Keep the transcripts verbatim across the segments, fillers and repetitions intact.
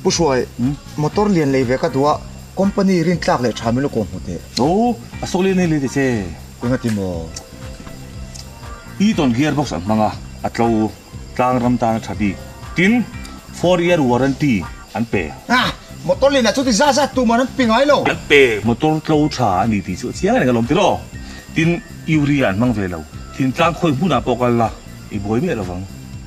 pushoi motor lian lei veka duwa company rin tlak le thamilo ko hute oh asoli nei le che ngati mo i ton gearbox ang mga atlo tlang ram tang thabi tin four year warranty an pe ah motor lian chu ti za za tu man pingai lo an pe motor tlo tha ni ti chu chiang ne galom ti lo tin urea an mang ve lo tin tlang khoi bu na pokal la i boi me lo wang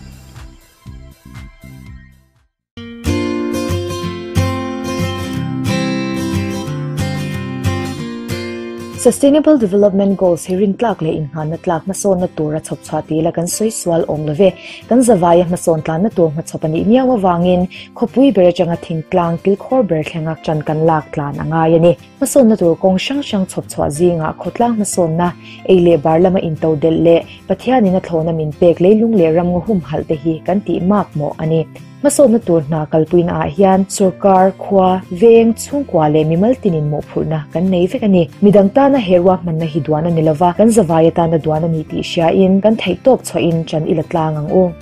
Sustainable Development Goals hirin tlak le in han na tlak na son na tura chop chhati la kan soi swal ong love kan zawaya na son tlan na tur ma chopani miaw wangin khopui ber changa thing tlang kil khor ber thlengak chan kan lak tlan anga yani ma son na tur kong shang shang chop chwa zinga khotlang na son na eile bar lama in to del le pathiani na thlona min pek leilung le ram ngo hum hal te hi kan ti mak mo ani maso na tur na kalpuin a hian sarkar khwa veng chung kwa le mimal tinin mo phurna kan nei vek ani midang ta na herwa man na hidwana nilawa kan zawaya ta na dwana ni ti sha in kan thai top chho in chan ilatlang ang o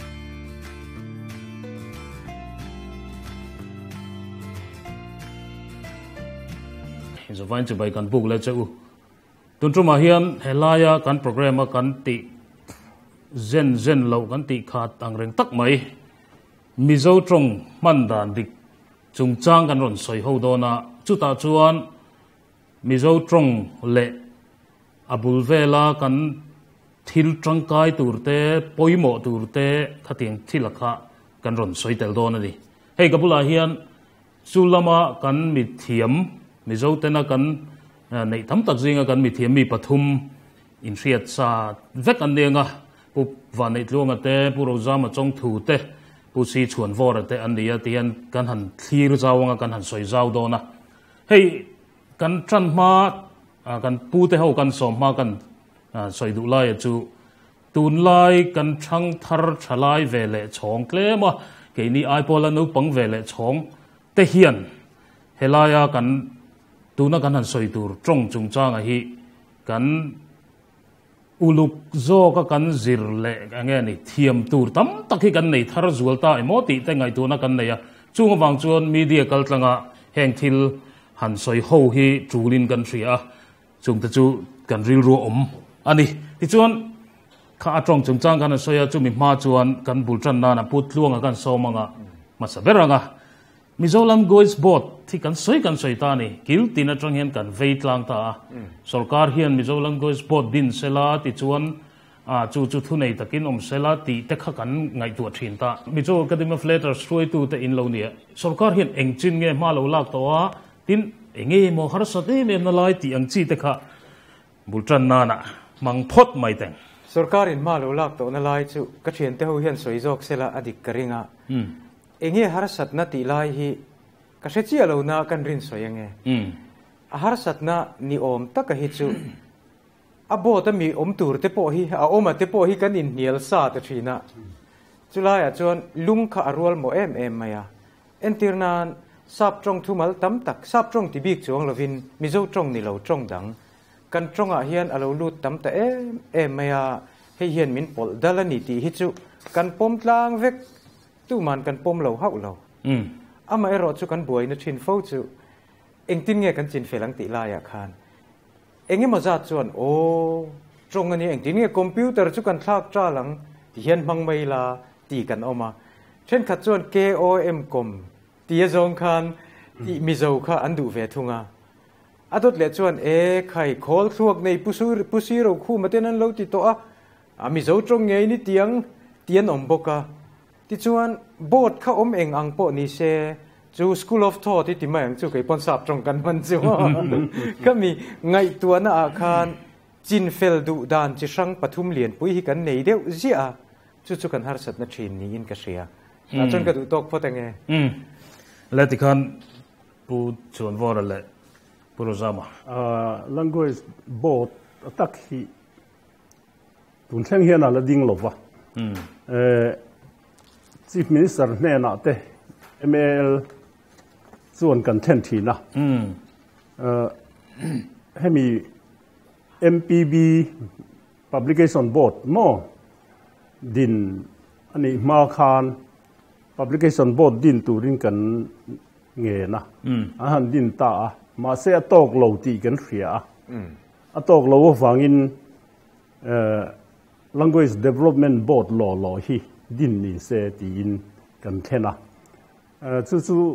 zawain chu bai kan buk le chu tun tru ma hian helaya kan program kan ti zen zen lo kan ti khat ang reng tak mai mizo trong man dan dik chung chang kan ron soi ho do na chu ta chuan mizo trong le abul vela kan thil trangkai turte poimo turte khating thilakha kan ron soi tel do na ni hei kapula hian sulama kan mi thiam mizo tena kan nei tham tak zinga kan mi thiam mi pathum in riat sa vek an nenga pu wa nei tlonga te pu ro zama chong thu te pu si chuan vor te an dia tian kan han thlir zawanga kan han soi zaw do na hei kan tran ma kan pu te ho kan som ma kan soi du lai chu tun lai kan thang thar thalai vele chong klema ke ni ai pola no pang vele chong te hian helaya kan tuna kan han soi tur trong chung chang a hi kan uluk zo ka kan zir le ange ni thiam tur tam takhi kan nei thar zualta emoti te ngai tuna kan nei a chung wang chuan media kal tlanga heng thil han soi ho hi chulin kan ria chung ta chu kan ril ro om ani ti chuan kha atong chung chang kan soya chu mi ma chuan kan bultran na na put luanga kan somanga masaberanga Mizoram goes bot thi kan soi kan soi ta ni kil tina tang hian kan veit lang ta sarkar hian Mizoram goes bot din sela ti chuan a chu chu thu nei takin om sela ti te kha kan ngai tu thin ta Mizo academy of letters roi tu te in lo nia sarkar hian engchin nge ma lo lak to a tin enge mo har sa te me na lai ti ang chi te kha bultran na na mang phot mai teng sarkar in ma lo lak to na lai chu ka thian te ho hian soi jok sela adik karinga enge har sat na ti lai hi ka se chi alo na kan rin so yenge um a har sat na ni om ta ka hi chu a bo ta mi om tur te po hi a om te po hi kan in nial sa ta thina chulai a chon lung kha arwal mo em em maya entirnan sap trong thu mal tam tak sap trong ti bik chuang lovin mi zo trong ni lo trong dang kan trong a hian alo lut tam ta em em maya he hian min pol dalani ti hi chu kan pom tlang vek tu man kan pom lo hau lo um ama ero chu kan buai na thin fo chu engtin nge kan chin felang ti la ya khan enge ma za chuan o trong ani engtin nge computer chu kan thlak tra lang ti hian mang mai la ti kan oma chen kha chuan k o m com ti zong khan ti mi zo kha an du ve thunga adot le chuan e khai khol thuak nei pusur pusiro khu maten an lo ti to a ami zo trong nge ni tiang tian om boka ti chuan bot kha om eng ang po ni se chu school of thought ti timang chu kai pon sap trong kan man chu kami ngai tuana a khan chin fel du dan chi sang pathum lian pui hi kan nei deu zia chu chu kan har sat na thin ni in ka sia na chon ka du tok photenge um leti khan pu chuan vor le purozama a language bot attack hi tun thleng hian ala ding lova um eh Chief Minister ne na te M L chuan kan then thina um uh hemi M P B publication board mo din ani ma khan publication board din turin kan nghe na à han din ta mà sẽ tộc lâu ti kan khia à tộc lâu vangin language development board law law hi din ni se ti in kan thena chu chu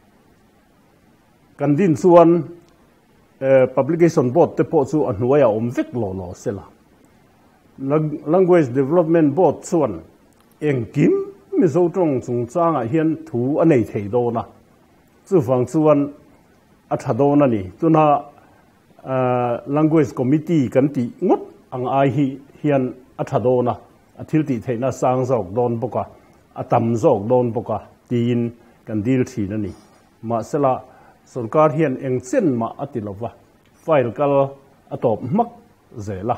kan din chuan publication board te po chu anhuaya om vek law law sela language development board chuan eng kim mi zo tong chung changa hian thu anei thei do na chu fang chuan a thado na ni tuna language committee kan ti ngot ang ai hi hian a thado na a thil ti theina sang zok don boka a tam zok don boka tin kan dil thi na ni ma sela sarkar hian eng chen ma atilova file kal atop mak zela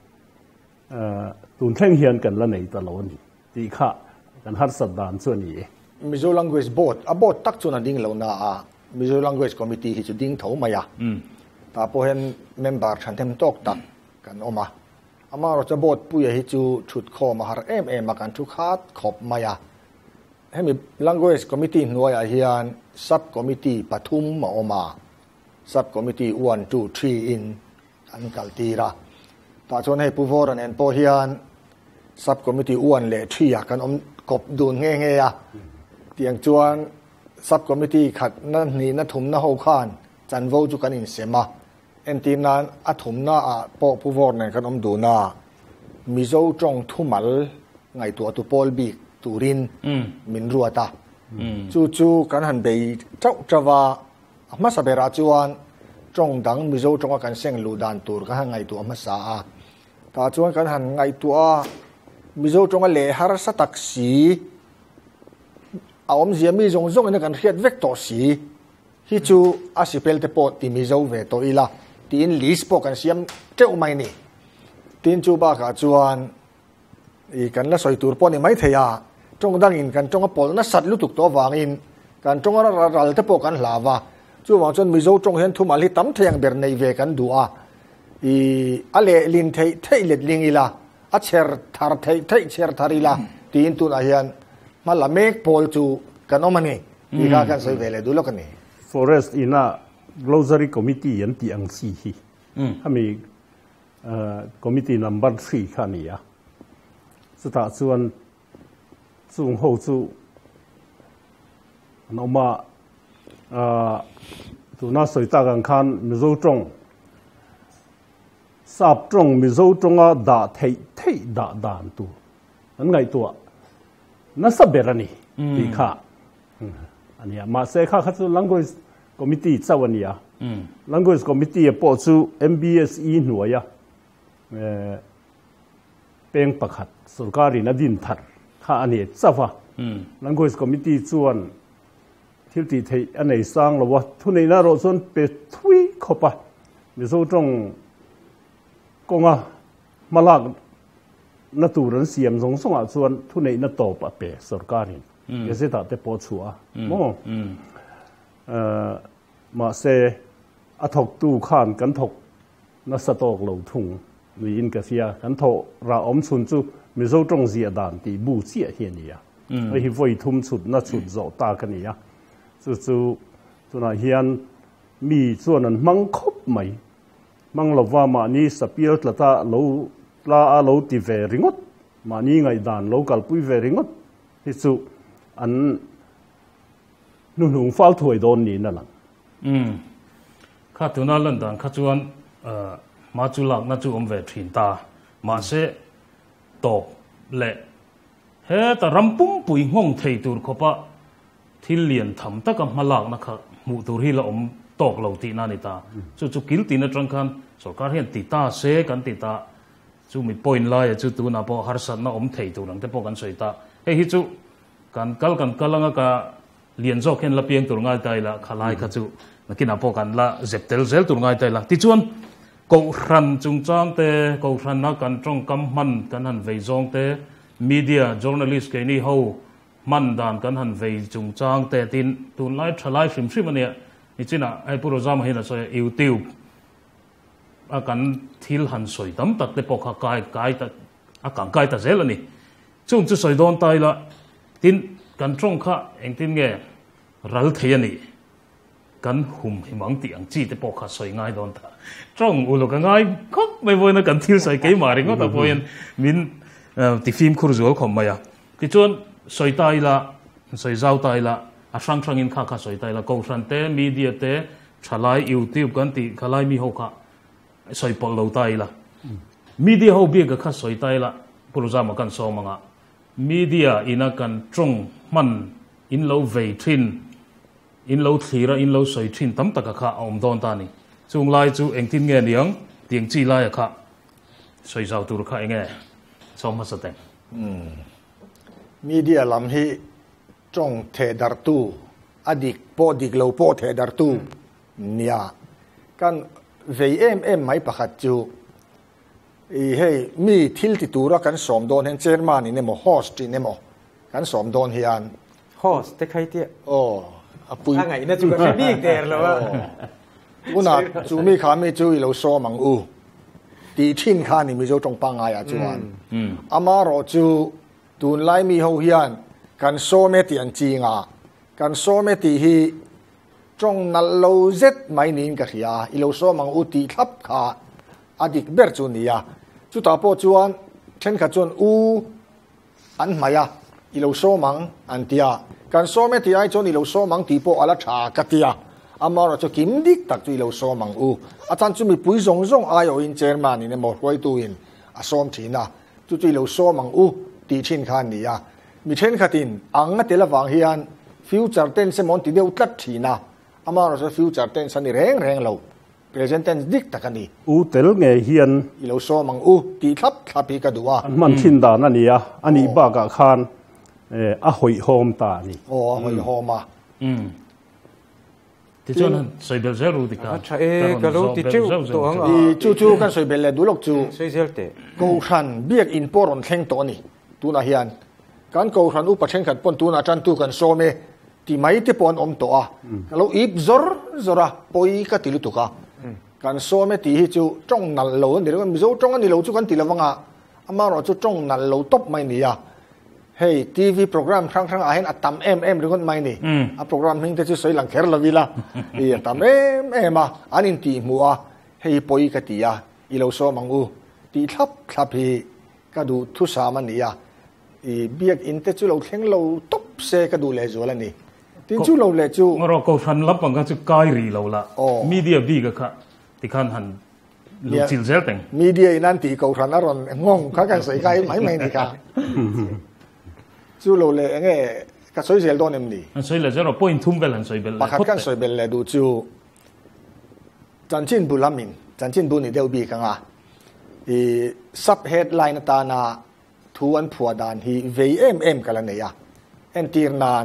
tun thleng hian kan la nei ta lo ni ti kha kan har sat dan chu ni Mizo Language Board a board tak chu na ding lo na a Mizo Language Committee hi chu ding tho maya ta po hen member than them tok tak kan oma ama ro cha board pu hi chu thut kho ma har em em ma kan thu khat khop maya hemi language committee hnuai hian sub committee pathum ma oma sub committee one two three in an kaltira ta chon hei pu vor an en po hian sub committee one le three a kan om kop dun nge nge ya tiang chuan sub committee khat na ni na thum na ho khan chan vo chu kan in sema en tin nan a thum na a po pu vor ne kan om du na mizo tong thumal ngai tu tu pol bi turin min ruata chu chu kan han bei chau chawa ma sabera chuan tong dang mizo tong kan seng lu dan tur ka ngai tu ma sa a ta chuan kan han ngai tu a mizo tong a le har sa taksi a om zia mi zong zong ina kan khiat vek to si hi chu a sipel te po ti mizo ve to ila tin list po kan siam teu mai ni tin chu ba ka chuan i kan la soi tur po ni mai theya tong dang in kan tong a pol na sat lu tuk to wangin kan tong a ral te po kan hlawa chu wang chon mizo tong hen thu mal hi tam theng ber nei ve kan du a i ale lin thei thei let ling ila a cher thar thei thei cher tharila tin tu a hian ma la mek pol chu kan omani i ka kan soi vele du lo kan ni forest ina glossary committee yan ti ang si hi hami committee number three khania suta chuan chung ho chu noma tu na soi ta kan khan mizo tong sap tong mizo tonga da thei thei da dan tu an ngai tu na saberani ti kha ania ma se kha kha chu language committee chawania language committee po chu M B S E hnuaya eh peng pakhat sarkari na din thar kha ani chawa language committee chuan thilti thei anei sang lowa thunei na ro chon pe thui khopa mizo tong konga malak na turan siam zong songa chuan thunei na to pa pe sarkari yase ta te po chua mo ma se athok tu khan kan thok na satok lo thung ni in ka sia kan tho ra om chun chu mizo tong zia dan ti bu chia hiania hi voi thum chut na chut zo ta kania chu chu tuna hian mi chuan an mang khop mai mang lova ma ni sapir tlata lo la a lo ti ve ringot ma ni ngai dan lo kal pui ve ringot hi chu an nu nu fal thoi don ni na lang um kha tuna lan dan kha chuan ma chu lak na chu om ve thin ta ma se to le he ta rampum pui ngong thei tur khopa thil lian tham ta ka malak na kha mu tur hi la om tok lo ti na ni ta chu chu kil ti na tang khan sarkar hian ti ta se kan ti ta chu mi point la ya chu tu na po har san na om thei tur ang te po kan soi ta he hi chu kan kal kan kalanga ka lian zo khen la piang tur ngai tai la khalai kha chu nakina po kan la zeptel zel tur ngai tai la ti chuan ko ran chung chang te ko ran na kan trong kam man kan han vei zong te media journalist ke ni ho man dan kan han vei chung chang te tin tun lai thalai shim shim ania ni china ai puro jam hina so youtube a kan thil han soi tam tak te po kha kai kai ta a kan kai ta zel ani chung chu soi don tai la tin kan trong kha eng tin nge ral thei ani kan hum himang ti ang chi te po kha soi ngai don ta trong u lo ka ngai khop mai voi na kan thil sai ke ma ring ta poin min ti film khur zol khom maya ti chon soi tai la soi zau tai la a sang sang in kha kha soi tai la ko san te media te thalai YouTube kan ti khalai mi ho kha soi pol lo tai la media ho bi ga kha soi tai la puluza ma kan so manga media ina kan trong man in lo vei thin in lo thira in lo soi thin tam taka kha om don ta ni chung lai chu eng tin nge niang tiang chi lai kha soi zau tur kha enge som ma sateng media lam hi trong the dar tu adik po dik lo po the dar tu nia kan vei em em mai pakhat chu i hei mi thil ti tura kan som don hen chairman ni nemo host ni nemo kan som don hian host te khai tia oh apui a ngai na chu ka ni ter lo una chu mi kha mi chu i lo so mang u ti thin kha ni mi zo trong pa nga ya chuan ama ro chu tun lai mi ho hian kan so me ti an chi nga kan so me ti hi trong nal lo zet mai nin ka khia i lo so mang u ti thap kha adik ber chu nia chu ta po chuan then kha chuan u an maya i lo so mang an tia kan so me ti ai chuan i lo so mang ti po ala tha ka tia ama ro chu kim dik tak chu i lo so mang u a chan chu mi pui zong zong ai o in chairman ni ne mo roi tu in a som thina chu chu i lo so mang u ti thin khan nia mi then khatin anga tela wang hian future tense se mon ti deu tlat thina ama ro chu future tense ani reng reng lo present tense dik takani u tel nge hian i lo so mang u ti thap thapi ka duwa an man thin da na nia ani ba ka khan eh a hoi hom ta ni o hoi homa um ti chon soi bel zero di ka cha e ka lo ti chu to ang i chu chu kan soi bel le du lok chu soi zel te ko khan biak in poron thleng to ni tu na hian kan ko khan u pathen khat pon tu na chan tu kan so me ti mai te pon om to a lo ip zor zora poi ka tilu tu ka kan so me ti hi chu trong nal lo ni ro mi zo trong ani lo chu kan ti lawanga ama ro chu trong nal lo top mai ni ya hey ti vi program thang thang a hen atam em em ringon mai ni a program hing te chu soi lang kher lovila i atam em em a anin ti mu a hey poi ka ti ya i lo so mangu ti thap thap hi ka du thu sa man ni ya i biak in te chu lo thleng lo top se ka du le zo la ni tin chu lo le chu ngoro ko san lap ang ka chu kai ri lo la media bi ga kha ti khan han lu chil zel teng media inan ti ko ran aron ngong ka kan sai kai mai mai ni ka chu lo le nge ka soi zel don em ni an soi le zero point thum bel an soi bel pakhat kan soi bel le du chu chan chin bulamin chan chin bu ni deu bi ka nga i sub headline ta na thuan phua dan hi vei em em kala ne ya en tir nan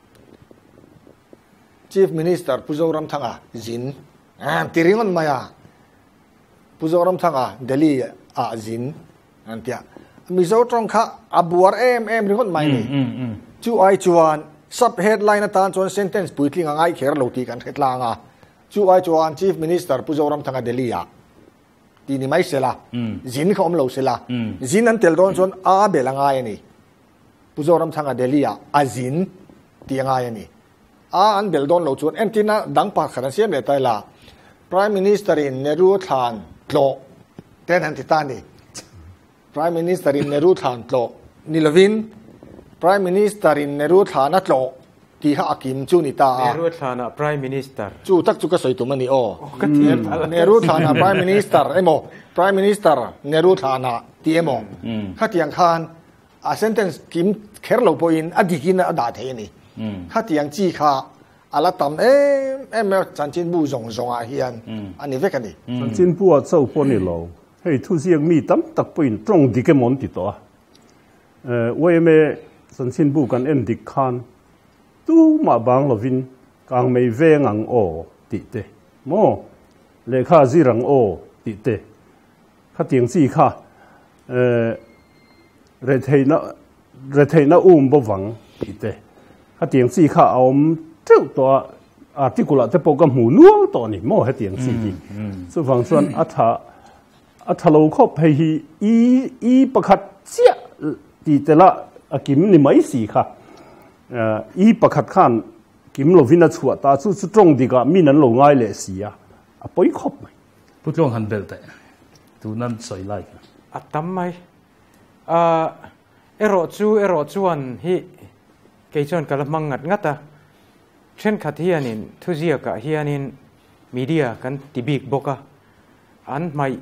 chief minister puzoram thanga zin an tiringon maya puzoram thanga delhi a zin an tia mizo trong kha abuar em em ringon mai ni chu ai chuan sub headline ta chuan sentence puitling angai kher lo ti kan khetlanga chu ai chuan chief minister puzoram thanga delhi a ti ni mai sela zin khom lo sela zin an tel don chuan a belangai ni puzoram thanga delhi a azin ti angai ni a an bel don lo chuan entina dang pa khan siam le tai la prime minister in Nehru than tlo ten han ti tani prime minister in Nehru than tlo nilovin prime minister in Nehru than tlo ti ha akim chu ni ta Nehru thana prime minister chu tak chu ka soi tu mani o ka thian Nehru thana prime minister emo prime minister Nehru thana ti emo kha tiang khan a sentence kim kher lo poin adikin ada the ni kha tiang chi kha ala tam em em chan chin bu zong zong a hian ani vek ani chan chin bu a chau pon ni lo hei thu siang mi tam tak poin trong di ke mon ti to eh we me chan chin bu kan en dik khan tu ma bang lovin kang mei ve ngang o ti te mo le kha zirang o ti te kha tiang chi kha eh re theina re theina um bo wang ti te kha tiang chi kha om treu to article te pokam hu nuang to ni mo he tiang chi ki so wang chuan atha atha lo khop he hi i i pakhat chia ti te la akim ni mai si kha i pakhat khan kim lo vina chua ta chu chu trong diga min an lo ngai le sia a poi khop mai putlong han bel te tu nan soi lai a tam mai a ero chu ero chuan hi ke chon kala mangat ngata chen khat hianin thuzia ka hianin media kan tibik boka an mai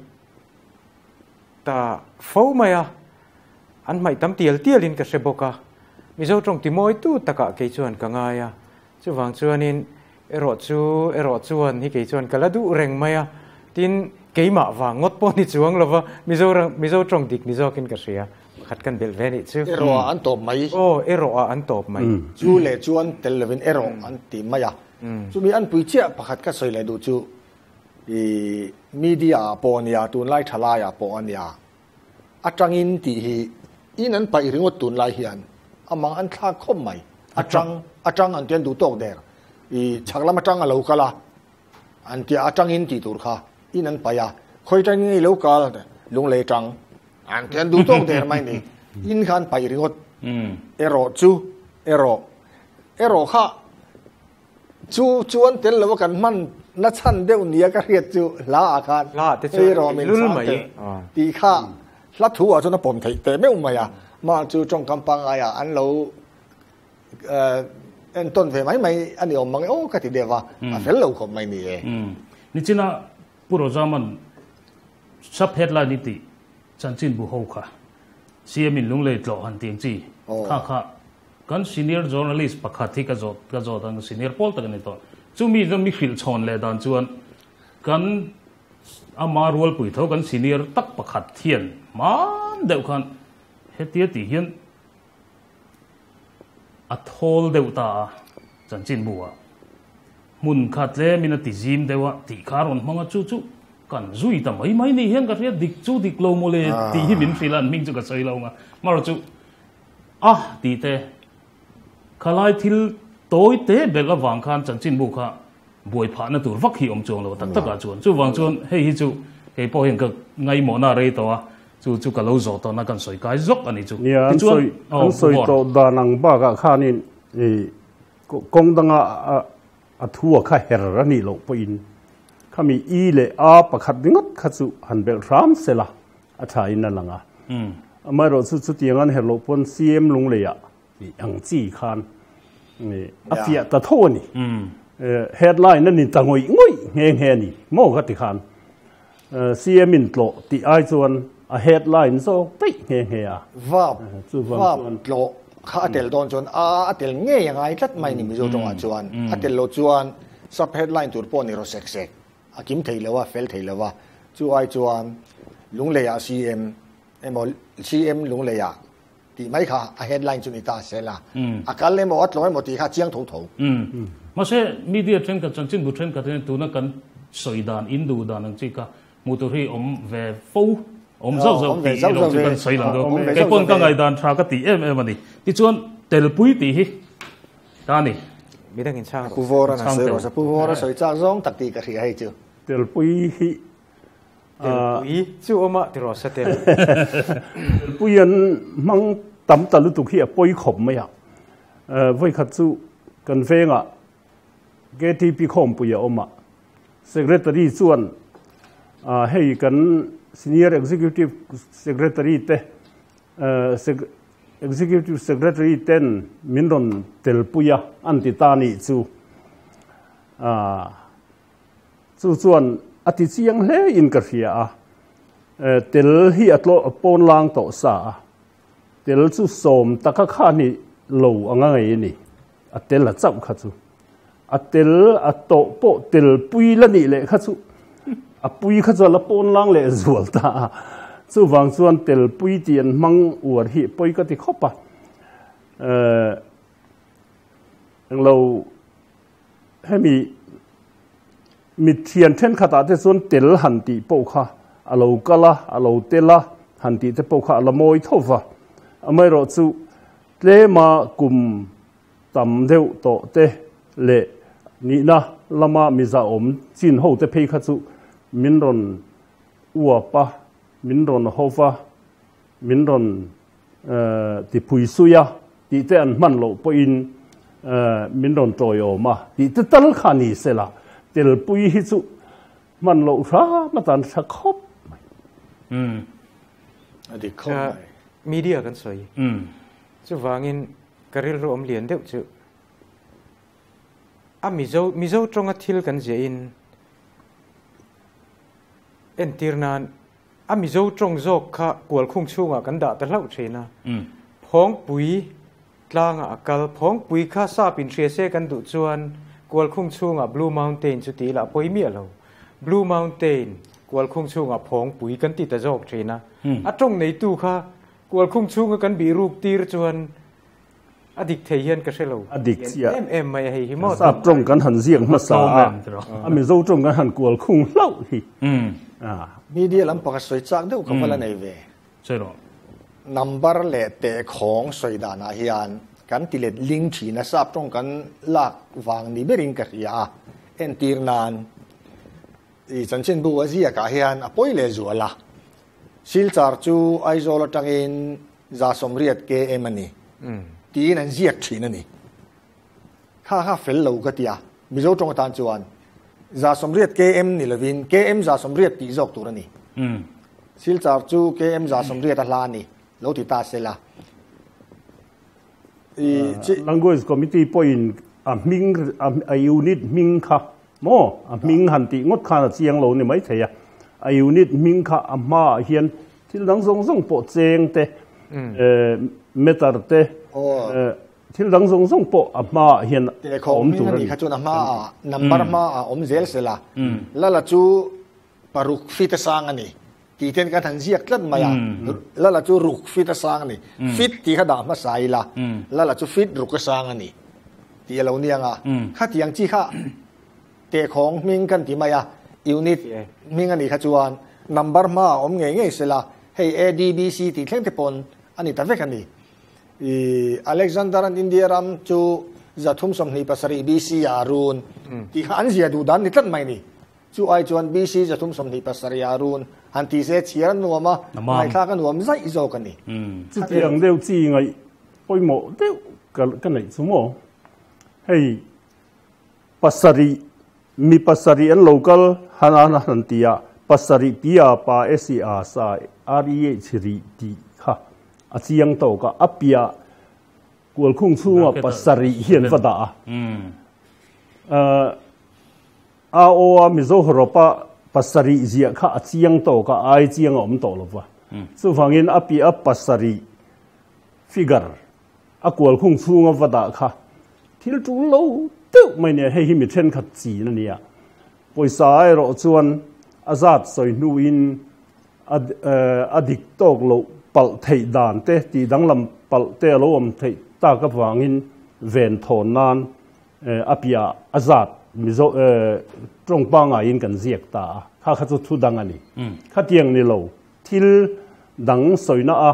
ta fo maya an mai tam tiel tielin ka se boka mizo trong ti moi tu taka ke chuan ka nga ya chu wang chuanin ero chu ero chuan hi ke chuan kala du reng maya tin keima wa ngot po ni chuang lova mizo mizo trong dik ni zo kin ka sia khat kan bel veni chu ero an top mai o ero a an top mai chu le chuan tel levin ero an ti maya chu mi an pui chia pakhat ka soi le du chu i media ponia tun lai thala ya po ania atangin ti hi in an pai ringot tun lai hian amang an thla khom mai atang atang an tian du tok der i chaklam atang a lo kala an ti atangin ti tur kha in an paya khoi tang ni lo kal lung le tang an tian du tok der mai ni in khan pai ringot ero chu ero ero kha chu chuan tel lo kan man na chan deuh nia ka riat chu la a khan la te chu ero min lul mai ti kha la thu a chu na pom thei te meu mai a ma chu trong kampang aya an lo ờ en ton ve mai mai ani om mang o ka ti dewa a fel lo khom mai ni e ni china puro zaman sub headline ni ti chanchin bu ho kha cm in lung le tlo han tiang chi kha kha kan senior journalist pakha thi ka jot ka jot ang senior pol ta ni to chumi lo mi khil chon le dan chuan kan ama rol pui tho kan senior tak pakhat thian man deuh khan hetia ti hian a thol deuh ta chanchin buwa mun khat le mina ti jim dewa ti kharon manga chu chu kan zui ta mai mai ni hian ka ria dik chu dik lo mo le ti hi min filan ming chu ka soi lo nga mar chu ah ti te khalai thil toy te bel awang khan chanchin bu kha boi pha na tur vak hi om chong lo tak tak a chuan chu wang chuan hei hi chu ke po hian ka ngai mo na rei to a chu chu ka lo zo to na kan soi kai zok ani chu ni an soi an soi to danang ba ka khanin e kong danga a thua kha her ani lo po in khami i le a pakhat dingot kha chu han bel ram sela a tha in langa um amai ro chu chu tiangan her lo pon cm lung le ya ni ang chi khan ni a fia ta tho ni um headline na ni tangoi ngoi nge nge ni mo ka ti khan cm in tlo ti ai chuan a headline so pe nge nge a va va tlo kha atel don chuan a atel nge yangai tlat mai ni mi zo tong a chuan atel lo chuan sub headline tur pon ni ro sek sek a kim thei lewa fel thei lewa chu ai chuan lung le ya cm emo cm lung le ya ti mai kha a headline chu ni ta sela a kal le mo at lo mo ti kha chiang thong thong ma se media trend ka chanchin bu trend ka ten tu na kan soidan indu dan ang chi ka mutori om ve fo om zau zau ti lo chi kan soi lang do ke pon ka ngai dan thra ka ti em em ani ti chuan tel pui ti hi ta ni mi dang in chang pu vora na se ro sa pu vora soi cha zong tak ti ka ri hai chu tel pui hi i chu oma ti ro sa tel pui an mang tam ta lu tu hi a poi khom mai a ờ voi khat chu kan venga ke ti pi khom pu ya oma secretary chuan a hei kan senior executive secretary te executive secretary ten minron telpuya antitani chu a chu chuan ati chiang hle in ka ria a tel hi atlo pon lang to sa tel chu som taka kha ni lo anga ngai ni atel la chau kha chu atel ato po tel pui la ni le kha chu a pui kha chu la pon lang le zual ta chu wang chuan tel pui tian mang uar hi poi ka ti khopa ờ lo hemi mi thian then khata te chuan tel han ti po kha alo kala alo tela han ti te po kha la moi thova amai ro chu le ma kum tam deu to te le ni na lama mi za om chin ho te phei kha chu min ron ua pa min ron hova min ron ờ ti pui suya ti te an man lo po in min don toy o ma ti tal khani sela tel pui hi chu man lo ra ma tan sa khop um adi khop media kan soi um chu wangin karil ro om lian deuh chu a mizo mizo tronga thil kan je in en tirnan a mizo trong jok kha kwal khung chunga kan da ta hlau thena um phong pui tlanga akal phong pui kha sa pin thre se kan du chuan kwal khung chunga blue mountain chu ti la poimi alo blue mountain kwal khung chunga phong pui kan ti ta jok thena a trong nei tu kha kwal khung chunga kan bi ruk tir chuan adik thei hian ka shelo adik sia em em mai hei hi mo sa trong kan han ziang ma sa a mi zo trong kan han kwal khung hlau hi um à media lam pak soi chak deuh ka wala nei ve sai ro number le te khong soi da na hian kan ti le link thi na sap trong kan lak wang ni berin ka ya en tir nan i chan chen bu azia ka hian apoi le zuala sil char chu aizol tangin za somriat ke emani ti nan ziak thina ni kha kha fel lo ka tia mizo trong tan chuan za somriat ke em ni lovin ke em za somriat ti jok turani um sil char chu ke em za somriat a hla ni lo ti ta sela i language committee point a ming a unit ming kha mo a ming han ti ngot kha na chiang lo ni mai theya a unit ming kha a ma hian thil dang zong zong po cheng te eh metar te eh thil dang zong zong po a ma hian te khom tu ni kha chu na ma number ma om zel sela la la chu paruk fit sang ani ti ten ka than ziak tlat maya la la chu ruk fit sang ani fit ti kha da ma sai la la la chu fit ruk sang ani ti lo nianga kha tiang chi kha te khong ming kan ti maya unit ming ani kha chuan number ma om nge nge sela hey a d b c ti thleng te pon ani ta vek ani i alexander and india ram chu zathum som ni pasari b c arun ti khan zia du dan ni tlat mai ni chu ai chuan b c zathum som ni pasari arun han ti se chian nuama mai kha kan nuam zai zo kan ni chu tiang deu chi ngai poi mo deu ka ka nei chu mo hey pasari mi pasari an local hanana hantia pasari pia pa sia sa ria chiri ti kha achiang to ka apia kual khung chunga pasari hian vada um uh a o mi zo horopa pasari zia kha achiang to ka ai chiang om to lova chu wangin api a pasari figure a kual khung chunga vada kha thil tu lo tu mai ne hei hi mi then khat chi na nia poisa ai ro chuan azat soi nu in ad adik tok lo pal thei dan te ti danglam pal te lo om thei ta ka wangin ven thon nan apia azat mizo trong pa nga in kan ziak ta kha kha chu thu dang ani kha tiang ni lo thil dang soina a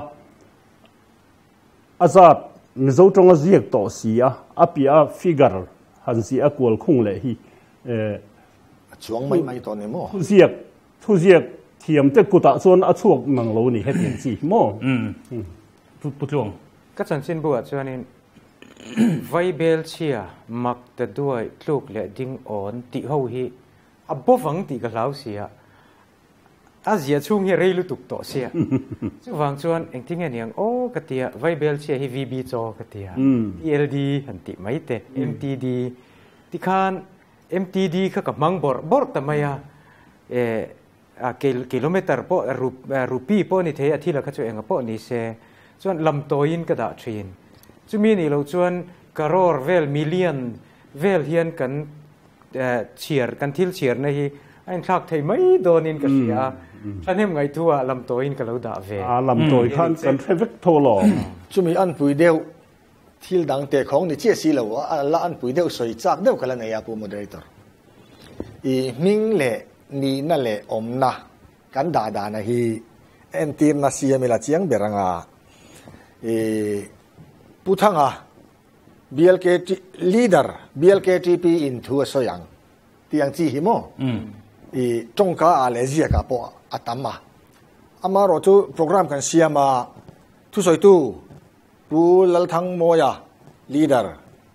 azat mizo trong a ziak to sia apia figure han si a kwal khung le hi chuang mai mai to ne mo thu ziak thu ziak thiam te kuta chuan a chuak mang lo ni he tiang chi mo um pu pu tlong ka chan chin bu chuanin vai bel chia mak ta duai tluk le ding on ti ho hi a bowang ti ka hlau sia a zia chung hi reilu tuk to sia chu wang chuan engting aniang o ka tia vai bel chia hi vb cho ka tia eld han ti mai te mtd ti khan mtd kha ka mang bor bor ta maya e a kilometer po rupi po ni the athila kha chu enga po ni se chuan lam toin ka da thin chumi ni lo chuan crore vel million vel hian kan chiar kan thil chiar na hi ein thak thei mai donin ka sia thanem ngai thua lam toin ka lo da ve a lam toi khan kan thevek tholo chumi an pui deu thil dang te khong ni che si lo a la an pui deu soi chak deu kala nei a pu moderator i ming le ni na le om na kan da da na hi en tir na sia mi la chiang beranga e puthanga B L K leader B L K T P in thua soyang tiang chi hi mo i tongka a le zia ka po atama ama ro chu program kan siama thu soi tu pu lal thang moya leader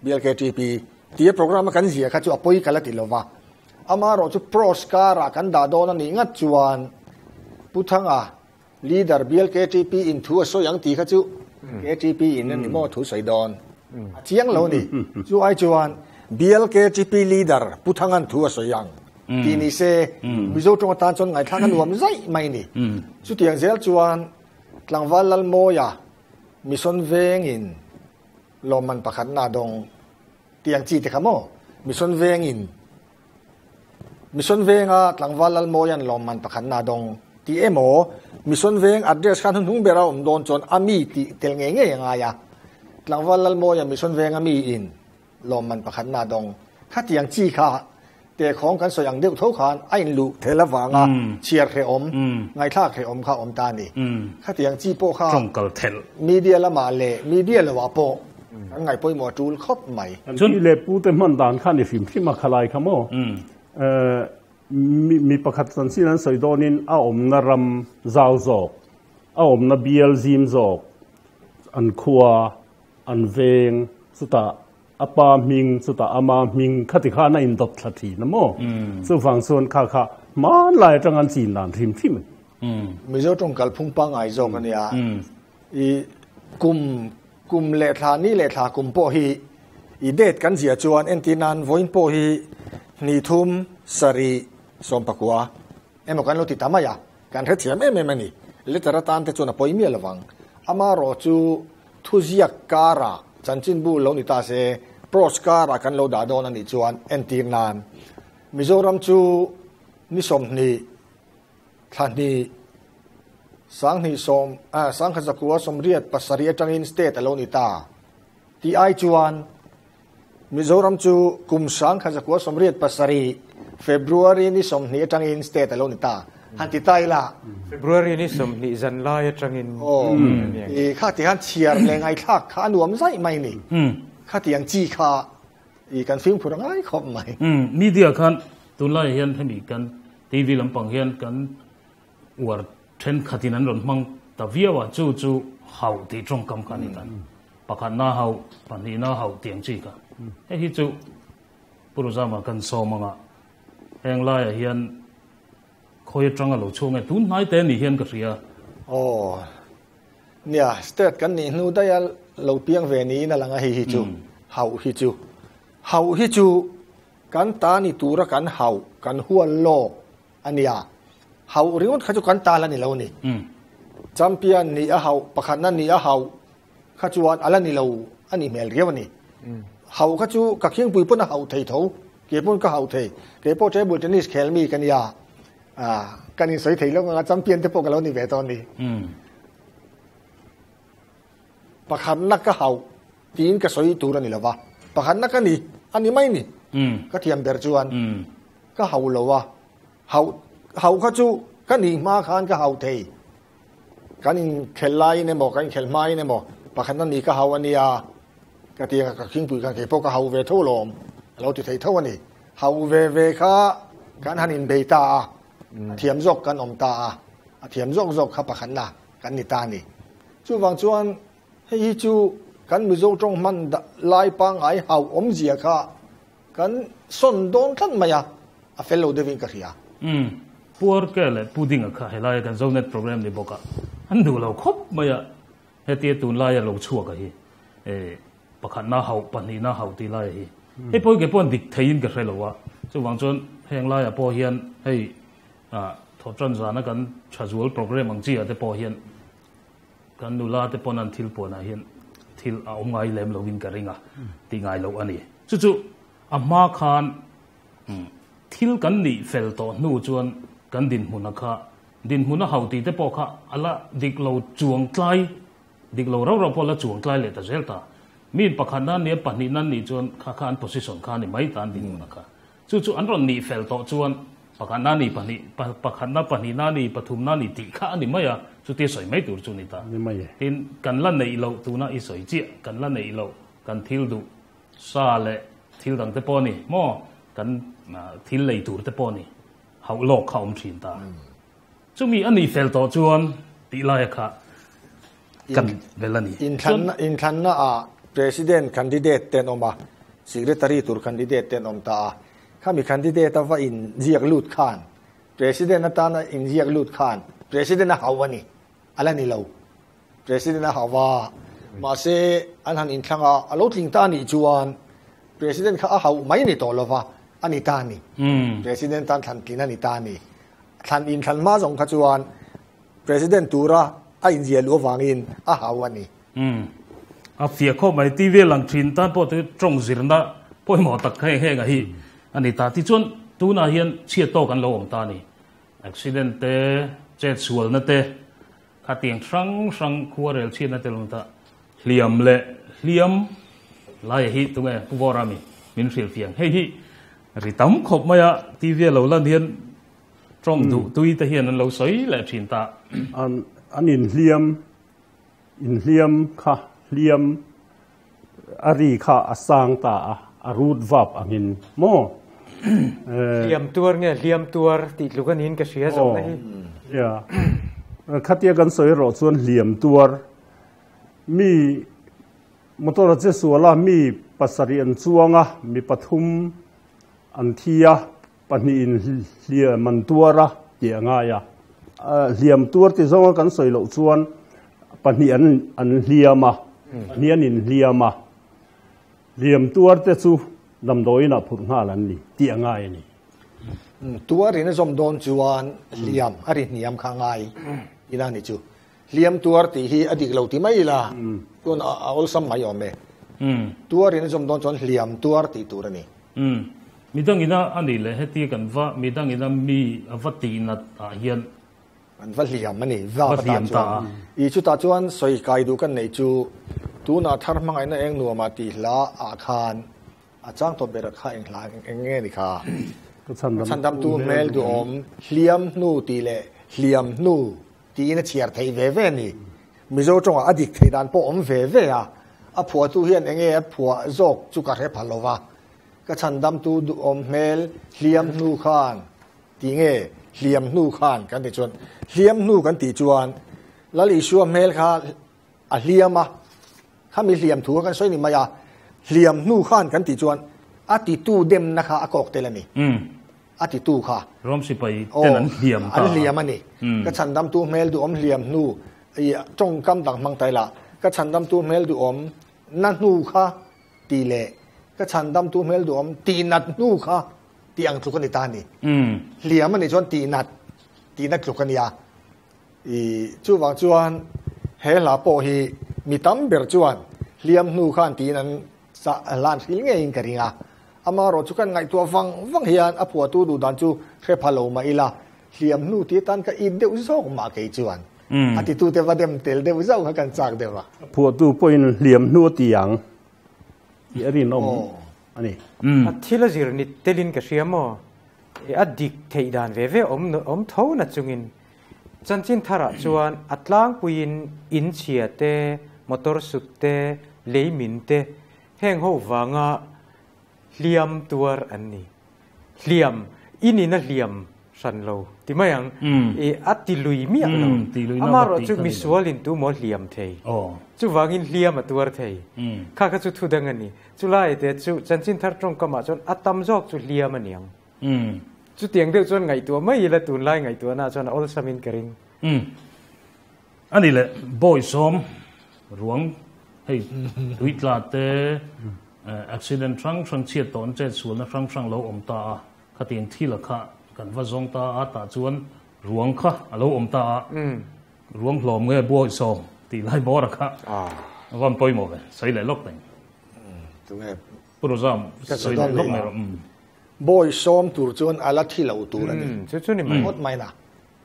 บี แอล เค ที พี ที่โปรแกรมกันเสียข้าจะอภัยกันละติลวะอามาเราจะโปรสการ์กันดาโดนันนี่งัดจวนพุทธังอ่ะ leader บี แอล เค ที พี อินทัวโซยังตีข้าจะ เค ที พี อินนั่นนี่โม่ถูใส่ดอนเชียงเรานี่จู่ไอจวน บี แอล เค ที พี leader พุทธังอันทัวโซยังทีนี้เซ่มิโซตรงตานจนไงท่ากันรวมใจไม่นี่จู่ที่ยังเซลจวนหลังวันลัลโมยามิซอนเวงอินลมมันประคันนาดงที่ยังจีเตขโมมิซอนเวงอินมิซอนเวงอ่ะหลังวันลัลโมยันลมมันประคันนาดงที่เอโมมิซอนเวงอัดเดสขันหุ่งเบราอมโดนจนอามีที่เตลเงงยังไงอ่ะหลังวันลัลโมยันมิซอนเวงอามีอินลมมันประคันนาดงข้าที่ยังจีข้าแต่ของกันสอย่างเดียวทุกขันไอ้ลูเทลวางอ่ะเชียร์เคอมไงท่าเคอมข้าอมตานี่ข้าที่ยังจีโป้ข้าตรงกับเทลมีเดียละมาเลมีเดียละว่าโป้ไงป่วยหมอจูลครบใหม่จนเล็บปูเต็มมันดานข้าในฟิล์มที่มาขลายขโมเอ่อมีมีประคัตสันสินั้นสอยโดนินเอาอมนารำซาวจอกเอาอมนาบีเอลซิมจอกอันขัวอันเวงสุตาอปามิงสุตาอามามิงขัดข้าในอินดอททีนะโมซึ่งฝั่งส่วนข้าข้ามันหลายจังอันจีนนานทิมทิมมิโซตรงกัลพุงปังไอโซกันเนี่ยอีกุมกุมเลขานี่เลขากุมโปฮีอีเดทกันเสียจวนเอ็นตินันวอินโปฮีนิทุมสรีสมปะกัวเอ็มกันโลติตามายาการเทียมเอ็มเอ็มนี่เลตระตันเตจวนปอยมีละวังอามาโรจูทุจิยการะจันจินบูโลนิตาเซโปรสการะกันโลดาโดนันนิจวนเอ็นตินันมิโซรัมจูนิสมนีท่านนี้สังหิสมอ่าสังขจักรวสมเรียดปัสริยจังอินสเตตอโลนิตาที่ไอจวนมิโซรัมจูกุมสังขจักรวสมเรียดปัสริเฟบรุอารีนิสมนิจังอินสเตตอโลนิตาฮันติไตละเฟบรุอารีนิสมนิจันลายจังอินโอ้อีข้าที่ฮันเชียร์เลงไอทักข้าหนวมใจไม่นี่ข้าที่ยังจีข้าอีกันฟิล์มพูดง่ายขอบไหมมีเดียกันตุลาเฮียนให้มีกันทีวีลำปังเฮียนกันอวดเช่นขัดนั้นรถมังตะเวียว่าจู่จู่เห่าที่ตรงกำกันนี่กันปะกันหน้าเห่าปันนี้หน้าเห่าเตียงจีกันไอ้ที่จู่ปุรุษามากันโซมังอ่ะแห่งลายเฮียนคอยจังเราช่วงไงทุนนายเต้นนี่เฮียนก็เสียโอ้เนี่ยสเตทกันนี่นู้ได้เราเพียงเวนี้นั่นแหละไงฮิจูเห่าฮิจูเห่าฮิจูกันตานี่ตัวกันเห่ากันหัวโลอันนี้อ่ะเฮาเรื่องข้าจุกันตาละนี่เรานี่จำเปียนนี่เฮาประคันนั่นนี่เฮาข้าจวนอะไรนี่เราอันนี้เมลเรียวนี่เฮาข้าจูกักเขียงปุยปุ่นเฮาเทยเท่าเก็บปุ่นก็เฮาเทยเก็บปุ่นใช้บุตรนิสเคลมีกันยาอ่ากันนี่สวยเทยแล้วก็จำเปียนที่พวกเรานี่เวตอนนี้ประคันนักก็เฮาตีนก็สวยตัวนี่แหละวะประคันนักก็นี่อันนี้ไม่นี่ก็เทียมเบอร์จวนก็เฮาเราวะเฮาเฮาข้าจูกันนี่มาขานก็เฮาเทยกันนี่เขลไลเนี่ยบอกกันเขลไม้เนี่ยบอกปะคันนั่นนี่ก็เฮาอันนี้อ่ะก็ที่ก็ขิงปุยกันเขพวกก็เฮาเวทุลมเราติดเทยเท่านี้เฮาเวเวข้ากันหันอินเบตาเทียมจกกันอมตาเทียมจกจกข้าปะคันน่ะกันนี่ตานี่จู่วังจวนให้จู่กันมิโซจงมันไล่ปังไอเฮาอมเจียข้ากันส่วนโดนกันมาอ่ะเฟลโลเดวินก็เฮียปัวร์แก่เลยพูดถึงอะค่ะเฮลายกันโซเน็ตโปรแกรมนี่บอกอะอันดูเราครบมาอะเฮตีตุนลายเราชั่วกันฮีเอประคันหน้าเห่าปันนี้หน้าเห่าตีลายฮีไอ้พวกแกพวกดิกเทียนกันใช่หรอวะจู่วังจนแหงลายอะพอเฮียนให้อ่าทบทวนสารกันชัดวัลโปรแกรมบางทีอะแต่พอเฮียนกันดูลาแต่พอนั้นทิลปวนะเฮียนทิลเอาไงเล่มเราวินกันริงอะตีไงเราอันนี้จู่ๆอามาคานทิลกันนี่เฟลโตนู่จวนกันดินหุนนะคะดินหุนเฮาตีแต่พอค่ะอะไรดิกเราจวงไกลดิกเราเราเราพอละจวงไกลเลยแต่เจ้าตามีปะคันนั้นเนี่ยปะนี้นั่นนี่จวนข้าขานโพสิชันข้านี่ไม่ตันดินหุนนะคะจู่ๆอันนั้นนี่เฟลโตจวนปะคันนั้นนี่ปะนี้ปะคันนั้นปะนี้นั่นนี่ปฐุมนั่นนี่ตีข้านี่ไม่อะจู่ที่สวยไม่ตัวจุนี่ตาเห็นกันลั่นในเราตัวน่ะอีสวยเจี๊ยกันลั่นในเรากันทิลดูซาเล่ทิลดังแต่พอนี่มั่วกันทิลเลยตัวแต่พอนี่เฮาโลกเขาอมชินตาจุมีอันนี้เฟลต่อจวนตีลายค่ะกันเวลานี้อินทันอินทันนะอ่ะ president candidate ten oma secretary tur candidate ten om ta khami candidate ava in ziak lut khan president atana in ziak lut khan president na hawani ala ni lo president na hawa ma se an han in thanga alo tling ta ni chuan president kha a hau mai ni to lova ani ta ni president tan than tin ani ta ni than in than ma jong kha chuan president tura a in zia lo wangin a hawani a phía khô mai ti ve lang thin tan po te trong zirna poi mo tak khe he ga hi ani ta ti chun tu na hian chia to kan lo om ta ni accident te jet sual na te kha tiang sang sang khuarel chi na te long ta hliam le hliam lai hi tu nge pu borami min sil fiang hei hi ri tam khop maya ti ve lo lan hian trong du tui te hian an lo soi le thin ta an an in hliam in hliam kha hliam ari kha asang ta a root vap angin mo hliam tuar nge hliam tuar ti lukan in ka sia zo hi ya khatia kan soi ro chuan hliam tuar mi motor che suala mi pasari an chuanga mi pathum an thia pani in hliam man tuara ti anga ya hliam tuar ti zonga kan soi lo chuan pani an an hliama nian in hliama hliam tuar te chu namdoina phur nga lan ni ti anga ni tuar in zom don chuan hliam ari niam kha ngai ina ni chu hliam tuar ti hi adik lo ti mai la kun a ol sam mai ome tuar in zom don chuan hliam tuar ti tur ani midang ina ani le heti kan va midang ina mi avati na a hian an va hliam ani va hliam ta i chu ta chuan soi kai du kan nei chu tu na thar mangai na eng nuama ti hla a khan a chang to ber kha eng hla eng nge ni kha chan dam tu mel du om hliam nu ti le hliam nu ti na chiar thei ve ve ni mizo chong a adik thei dan po om ve ve a a phua tu hian enge a phua zok chu ka re phalowa ka chan dam tu du om mel hliam nu khan ti nge hliam nu khan kan ti chuan hliam nu kan ti chuan lali shuam mel kha a hliama kha mi hliam thu kan soi ni maya hliam nu khan kan ti chuan a ti tu dem na kha a kok telani um a ti tu kha rom si pai ten an hliam ta an hliam ani ka chan dam tu mel du om hliam nu ai chong kam dang mang tai la ka chan dam tu mel du om na nu kha ti le ka chan dam tu mel du om ti nat nu kha ti ang tu kan ni ta ni um hliam ani chuan ti nat ti nat tu kan ya i chu wang chuan he la po hi mi tam ber chuan hliam nu khan ti nan sa lan hil nge in karinga ama ro chu kan ngai tua wang wang hian a phua tu du dan chu khe phalo ma ila hliam nu ti tan ka i deu zok ma ke chuan ati tu te va dem tel deu zau kan chak dewa phua tu poin hliam nu tiang i ari nom ani a thila zir ni telin ka siamo e a dik thei dan ve ve om om tho na chungin chanchin thara chuan atlang puin in chia te motor sut te leimin te heng ho wanga hliam tuar anni hliam ini na hliam san lo ti mayang e ati lui mi alo amaro chu misualin tu mo hliam thei oh chu wangin hliam atuar thei kha kha chu thudang ani chu lai te chu chanchin thar tong kama chon atam jok chu hliam aniang um chu tiang deu chon ngai tu mai la tun lai ngai tu na chon ol samin kering um ani le boy som ruang hei tuitla te accident rang rang chia ton che sual na rang rang lo om ta kha tin thila kha kan va zong ta a ta chuan ruang kha alo om ta ruang hlom nge boy som ti lai bo ra kha a van poi mo ve sai le lok teng tu nge prozam sai le lok me ro boy som tur chuan ala thilo tur ani chu chu ni mai hot mai na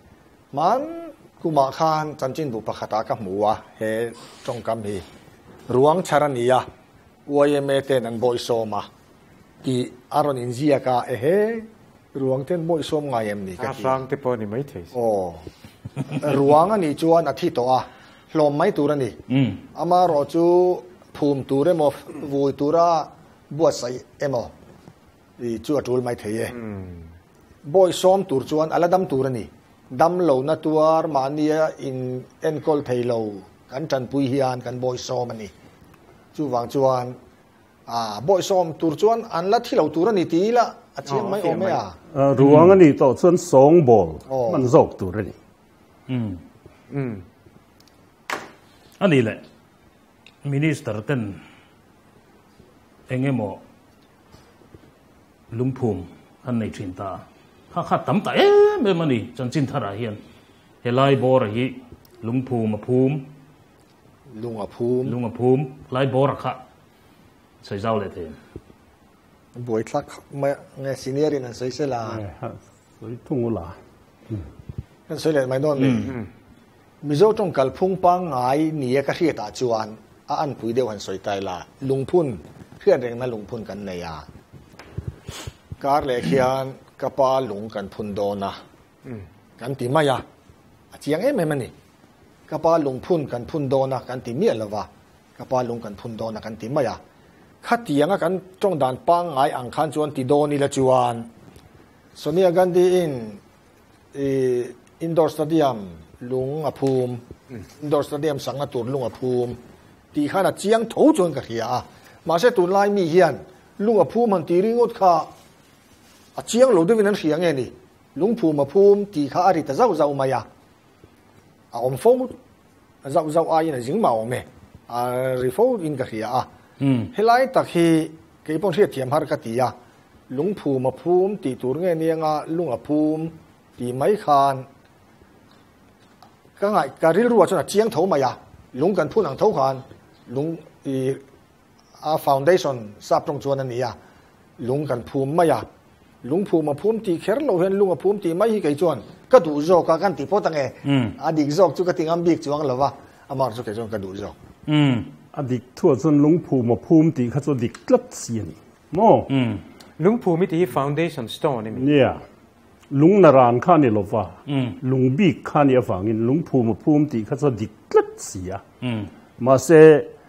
man kuma khan chanchin bu pakhata ka muwa he tong kam hi ruang charania uaye me ten an boy soma ki aron inzia ka e he ruang ten boy som nga yem ni ka sang te po ni mai thei oh ruang ani chuan a thi to a hlom mai tur ani ama ro chu phum tur emo vui tura bua sai emo i chu atul mai thei e boy som tur chuan aladam tur ani dam lo na tuar mania in enkol thei lo kan chan pui hian kan boy som ani chu wang chuan à boi som tur chuan an la thilo tur ani ti la a chiang mai ome a ruang ani to chuan song bol man zok tur ani um um ani le minister ten engemo lungphum an nei thin ta kha kha tam ta e me mani chan chin thara hian helai bor hi lungphum a phum lunga phum lunga phum lai bor kha sai zau le the boi thak ma nge senior in an sei se la soi thung la kan sei le mai don le mizo tong kal phung pang ngai ni ka hria ta chuan a an pui deu han soi tai la lungphun khian reng na lungphun kan nei a kar le khian kapa lung kan phun do na kan ti ma ya a chiang em em ni kapa lung phun kan phun do na kan ti mi lawa kapa lung kan phun do na kan ti ma ya kha tianga kan tong dan pang ngai ang khan chuan ti do ni la chuan Sonia Gandhi in indoor stadium lung a phum indoor stadium sang na tur lung a phum ti khana chiang tho chuan ka hria ma se tu lai mi hian lung a phum han ti ringot kha a chiang lo de win an hriang nge ni lung phum a phum ti kha ari ta zau zau maya a om fo zau zau a yin a jing ma ome a ri fo in ka hria a helai tak hi ke pon hria thiam har ka ti ya lung phum a phum ti tur nge ni nga lung a phum ti mai khan ka ngai ka ril ruwa chuna chiang tho maya lung kan phun ang tho khan lung i a foundation sap tong chuan ani ya lung kan phum maya lung phum a phum ti kher lo hen lung a phum ti mai hi kai chuan ka du zo ka kan ti po tange a dik zok chu ka tingam bik chuang lawa amar chu ke chuan ka du zo um adik thua chuan lungphum a phum ti kha chu dik tlat si ani mo um lungphum mi ti foundation stone ni yeah lung naran kha ni lova lung bik kha ni awangin lungphum a phum ti kha chu dik tlat si a um ma se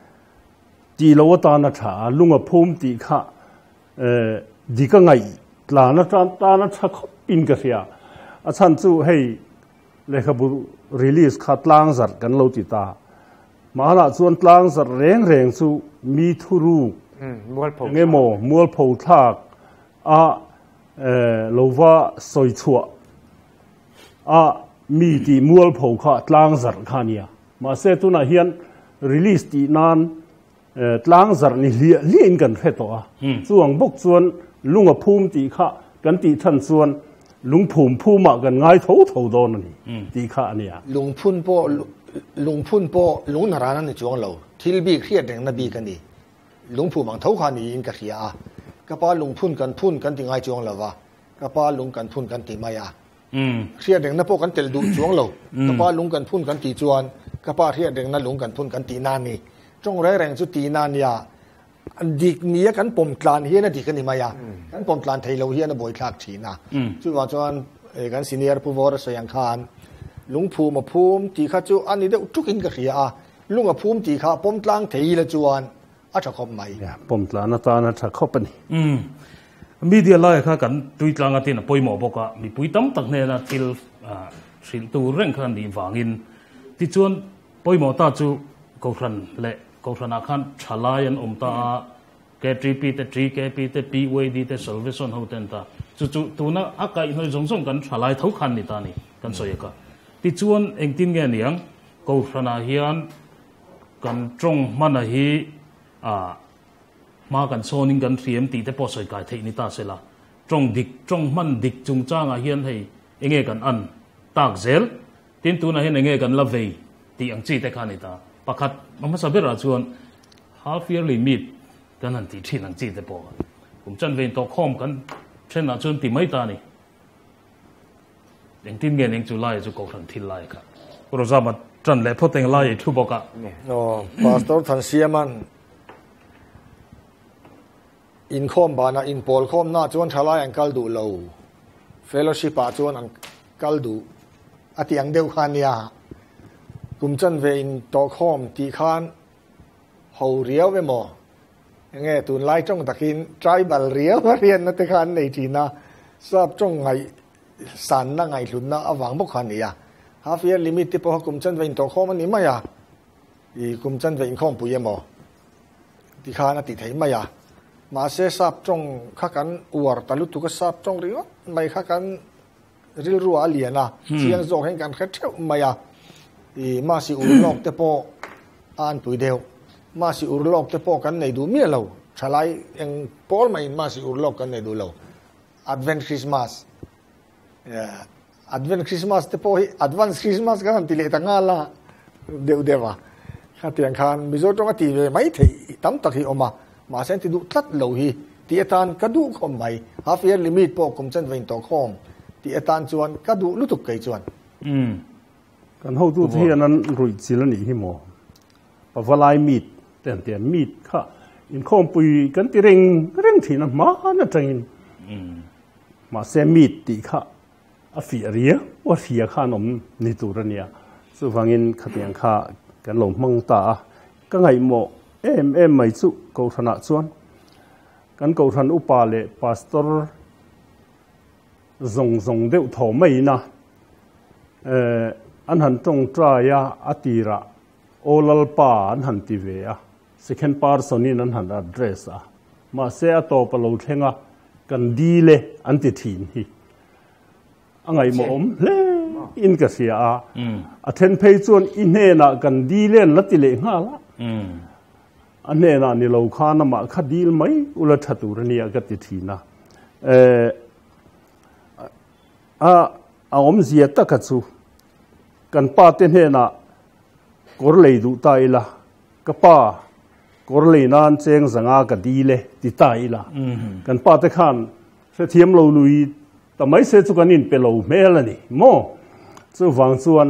ti lo ta na tha lung a phum ti kha eh dika ngai tla na tan ta na tha khop in ka ria a chan chu hei le khabu release kha tlang zar kan lo ti ta ma la chuan tlang zar reng reng chu mi thuru um mual pho nge mo mual pho thak a eh lova soi chua a mi ti mual pho kha tlang zar kha nia ma se tu na hian release ti nan eh tlang zar ni li li in kan khe to a chuang bok chuan lunga phum ti kha kan ti than chuan lung phum phuma kan ngai tho tho don ni ti kha ania lung phun po lung phun po lung narana ni chuang lo thil bi khriat reng na bi kan ni lung phum ang tho kha ni in ka khia ka pa lung phun kan phun kan ti ngai chuang lawa ka pa lung kan phun kan ti maya um khriat reng na po kan tel du chuang lo ka pa lung kan phun kan ti chuan ka pa khriat reng na lung kan phun kan ti na ni trong re reng chu ti na nia an dik nia kan pom tlan hian a dik ani maya kan pom tlan thei lo hian a boi thlak thina chu wa chuan kan senior pu vor sayang khan lung phum a phum ti kha chu ani de tukin ka khia a lung a phum ti kha pom tlang thei la chuan a tha khop mai ya pom tla na ta na tha khop ani um media lai kha kan tui tlang atin poimo boka mi pui tam tak ne na til a sil tu reng khan ni wangin ti chuan poimo ta chu ko ran le ko ran a khan thalai an om ta ke tripi te tri ke pi te pi we di te salvation ho ten ta chu chu tu na a kai noi jong jong kan thalai thau khan ni ta ni kan soi ka ti chuan eng tin nge niang ko ran a hian kan trong man a hi a ma kan sonin kan thiam ti te po soi kai thei ni ta sela trong dik trong man dik chung changa hian hei enge kan an tak zel tin tu na hian enge kan la vei ti ang chi te khani ta pakhat mama sabera chuan half yearly meet kan an ti thin ang chi te po kum chan vein to khom kan chen na chun ti mai ta ni eng tin nge eng chu lai chu ko ran thil lai kha ro za ma chan le photeng lai thu boka no pastor than siaman in khom bana in pol khom na chuan thalai an kal du lo fellowship a chuan an kal du atiang deu khania kum chan ve in to khom ti khan ho riau ve mo nge tun lai trong takin tribal riau rian na te khan nei thina sap trong ngai san na ngai hlun na awang bok khania half year limit te po kum chan ve in to khom ani maya i kum chan ve in khom pu ye mo ที่ข้านาติไทยไม่ยามาเสียทราบจงข้ากันอวดตลุตุก็ทราบจงริวไม่ข้ากันริลรัวเลียนะเสียงโจกให้กันแค่เท่าไม่ยาอีมาสิอุรลอกเตปออ่านตุยเดียวมาสิอุรลอกเตปอกันในดูเมียเราชลายเองพอลไม่มาสิอุรลอกกันในดูเรา Advent Christmas Advent Christmasเตปอ Advance Christmasกันติเลตังาละเดียวเดียวว่าข้าเตียงคานมิโซตรงตีเลยไม่ถี่ตั้มตะกี้ออกมามาเส้นที่ดูทัดเหลวฮีที่อาจารย์กระดูกคมไป half year limit พอคุมเส้นวิ่งต่อคอมที่อาจารย์ชวนกระดูกลุตุกไก่ชวนอืมกันเขาดูที่นั้นรุ่ยสิลนี่ฮิโมปะวลายมีดแต่เตียนมีดค่ะอินคอมปุยกันที่เร่งเร่งที่นั่นมาหน้าจังมาเซมีดตีค่ะอฟิเรียว่าเสียข้านมนิตุรเนียสุฟังอินขเตียงค่ะกันหลงมังตาก็ไงโมเอ็มเอ็มไม่สุกูธนาส่วนกันกูธนอุปาเลพาสตอร์ซงซงเดือดถอไม่นะเอ่ออันหันตรงใจอะอติระโอลลปาอันหันติเวีย second person นี่นั้นหัน address อะมาเสียตัวปลุกเฮงะกันดีเลยอันติทินฮีอันไงโมอมเล่อินกษีอาอันเพย์ส่วนอินเนน่ะกันดีเล่นลัติเลงฮะละอันเนน่ะนี่เราข้านะมาขัดดีลไหมอุลทัตุรณีกัติทีนะเอออ่ะอาอมเสียตะกัดซูกันป้าเต้นเนน่ะกอร์เลยดูตายละกับป้ากอร์เลยนั่นเจงสังอากัดดีเลยติตายละกันป้าเตขันเสียเทียมเราลุยแต่ไม่เสียสุกันินเป็นเราเมลนี่โมส่วนฟังส่วน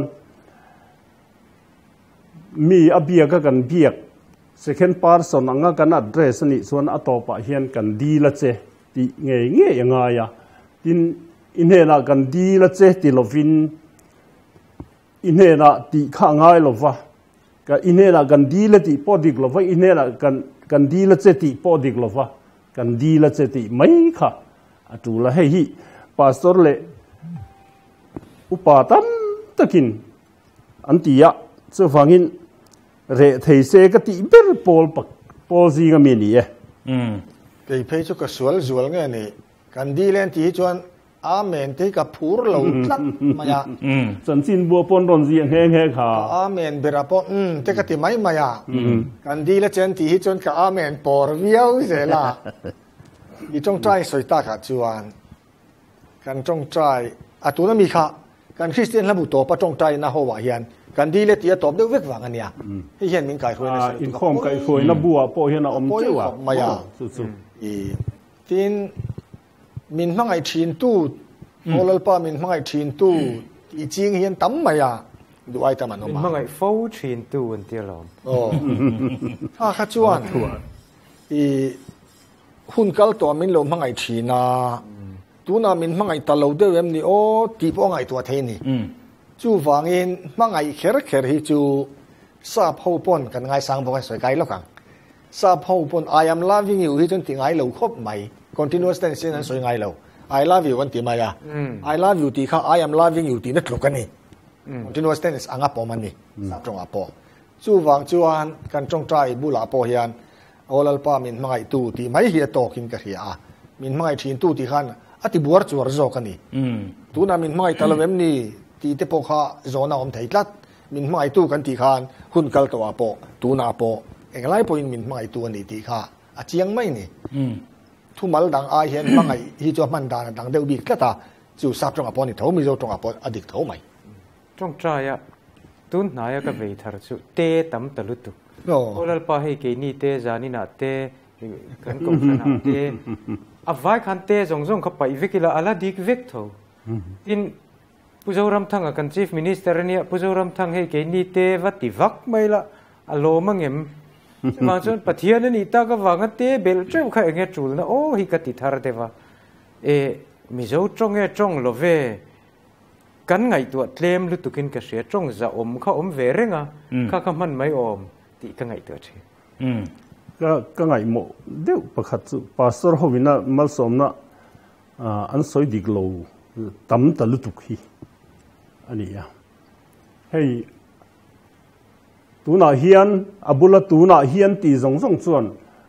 มีอเบียกกันเบียก second person อังกัน address นี่ส่วนอัตโปะเฮียนกันดีละเจที่เงี้ยเงี้ยยังไงอะทินอินเฮน่ะกันดีละเจที่เราฟินอินเฮน่ะที่ข้างง่ายเราว่ากันอินเฮน่ะกันดีละที่พอดิกเราว่าอินเฮน่ะกันกันดีละเจที่พอดิกเราว่ากันดีละเจที่ไม่ค่ะอะตูละให้ฮีพาสตอร์เลอุปาตัมตะกินอันที่ยะส่วนฟังอินเรทเซกติเบลปอลปักปอลซีก็มีนี่เออืมไอ้เพย์ก็สวลสวลไงนี่กันดีเล่นที่ชวนอาเมนที่กับพูร์เราทัดมายาอืมสันสินบัวปนรอนเสียงแห้งแห้งขาอาเมนเบราปออืมที่กติไม่มายากันดีเล่นเจนที่ชวนกับอาเมนปอร์วิวเสละอีจงใจสวยตาขาดชวนกันจงใจอาตุนมีค่ะกันคริสเตียนระบุตัวประจงใจนะหัวเฮียนกันดีเลยที่จะตอบด้วยเวกวังอันเนี้ยที่เห็นมิงไก่คุยนะอินคอมไก่คุยนับบัวโปเห็นอมเจ้ามายาสุดๆอีทีนมินมังไอชินตู้โอลลปามินมังไอชินตู้อีจริงเห็นตั้มมายาดูไอตามันออกมามินมังไอฟูชินตู้อันเดียวหรอโอ้ถ้าขัดชวนอีหุ่นกัลตัวมินลมมังไอชินาตัวน่ะมินมังไอตะลุเดเวมนี่โอ้ตีพวงไอตัวเทนี่จู่ฟังอินมังไงเขรเขรฮิจูซาพาวปนกันไงสังบอกให้สวยไกลแล้วกันซาพาวปน I am loving you ฮิจนถึงไงเราครบไหม continuous tense นั้นสวยไงเรา I love you วันที่มาอ่ะ I love you ที่เขา I am loving you ที่นั่นถูกกันนี่ continuous tense อ่างปอมันนี่สับตรงอ่ะปอจู่ฟังจู่อันกันจงใจบุลาปอเฮียนโอลลปามินมังไงตู้ที่ไม่เหี่ยโตกินกันเหี่ยมินมังไงชินตู้ที่ขันอธิบัวจวรโจกันนี่ตัวนั้นมินมังไงตะลเวมนี่ที่เตปข้าโซน่าอมไทยลัดมินไม่ตู้กันที่ขานหุ่นกัลตัวปอตัวน่าปอเองไล่พออินมินไม่ตัวนี่ที่ข้าอาเจียงไม่นี่ทุ่มมาดังไอเห็นมังไงฮิจมันดานดังเดียวบีกตาจู่สับตรงปอนี่เท่ามิโซตรงปออดีตเท่าไหมตรงใจอะตุนนายก็เวทาร์สุเตตั้มตะลุตุโอลลปาให้เกนี่เตจานี่นาเตกันกงชนะเตอวัยขันเตจงจงขับไปวิกิลาอะไรดีกวิกเท่าอินผู้เจ้ารำทั้งกัน Chief Minister เนี่ยผู้เจ้ารำทั้งให้เกนี่เตวัติวักไม่ละอารมณ์เงี้ยบางส่วนปะเทียนนี่ตาก็วางเตเบลเจ้าข้าเงี้ยจูลนะโอ้ฮิกติธาร์เดวะเอมิเจ้าจงเงี้ยจงโลเวกันไงตัวเคลมลุตุกินกระเสียจงจะอมข้าอมเวริงอ่ะข้าก็มันไม่อมตีกันไงตัวเช่ก็ก็ไงโมเดี๋ยวประคัตพาสตอร์ฮวินะมัลสมนะอันสวยดิกโลตั้มตะลุตุกีอันนี้อ่ะให้ตัวน่าเฮียนอับุลตัวน่าเฮียนตีสองสองส่วน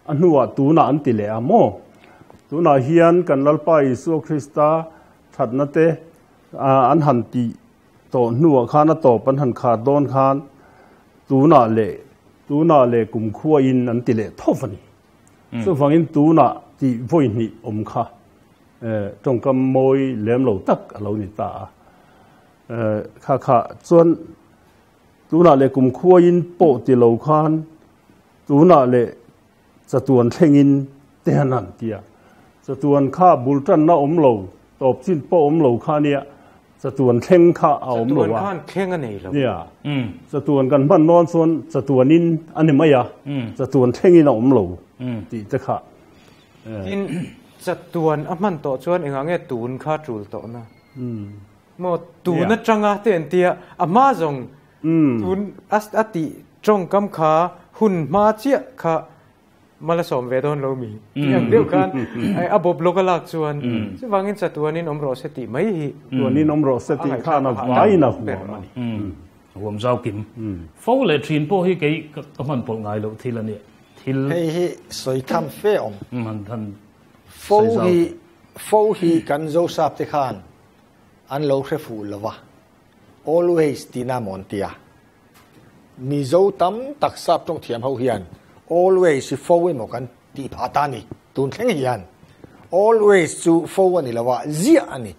anh nuột tu na anh tì lệ à mò tu na hiền cần lal pa Isu Christa thật na te à anh hàn tì tổ nuột khan na tổ pan hàn khá don khan tu na lệ tu na lệ cùng khua in anh tì lệ thâu phần so vang in tu na tì vui ni om kha trong cầm môi lem lẩu tắc lẩu ni ta kha kha chuan tu na lệ cùng khua in bộ tì lẩu khan tu na lệจะตวนเท่งินเตนันเตียจะตวนข้าบุลจันน่าอมโลตบสิ้นป้อมโลข้าเนี่ยจะตวนเท่งข้าเอาอมโลวะเนี่ยจะตวนกันบ้านนอนส่วนจะตวนนินอันนี้ไม่ยะจะตวนเท่งินเอาอมโลตีจะข้ากินจะตวนอ่ะมันต่อชวนเองอ่ะเงี้ยตูนข้าจูลต่อนะหมดตูนนั่นจังอ่ะเตียนเตียอ่ะมาจงตูนอัสอติจงกำขาหุ่นมาเจียข้ามาละสมเวทอนเรามีอย่างเดียวกันไอ้อบโลกลักษวนซึ่งวางเงินสัตว์ตัวนี้นมรสติไม่ตัวนี้นมรสติข้านะไว้นะหัวมันหัวมเจ้ากิมฟ้าเลยทีนพวกที่กี่ก็มันปลงไงเราทีละเนี่ยทีละให้ให้สวยทำเฟ้อมมันทันฟ้าฮีฟ้าฮีกันโจซับที่ขานอันเราเชื่อฟูลวะ always ตีน่ามอนเตียมีโจตั้มตักซับตรงเทียมเขาเฮียนalways 是 forward 冇กัน地爬單呢，斷聽一樣 always 做 forward 你啦話 Z 啊你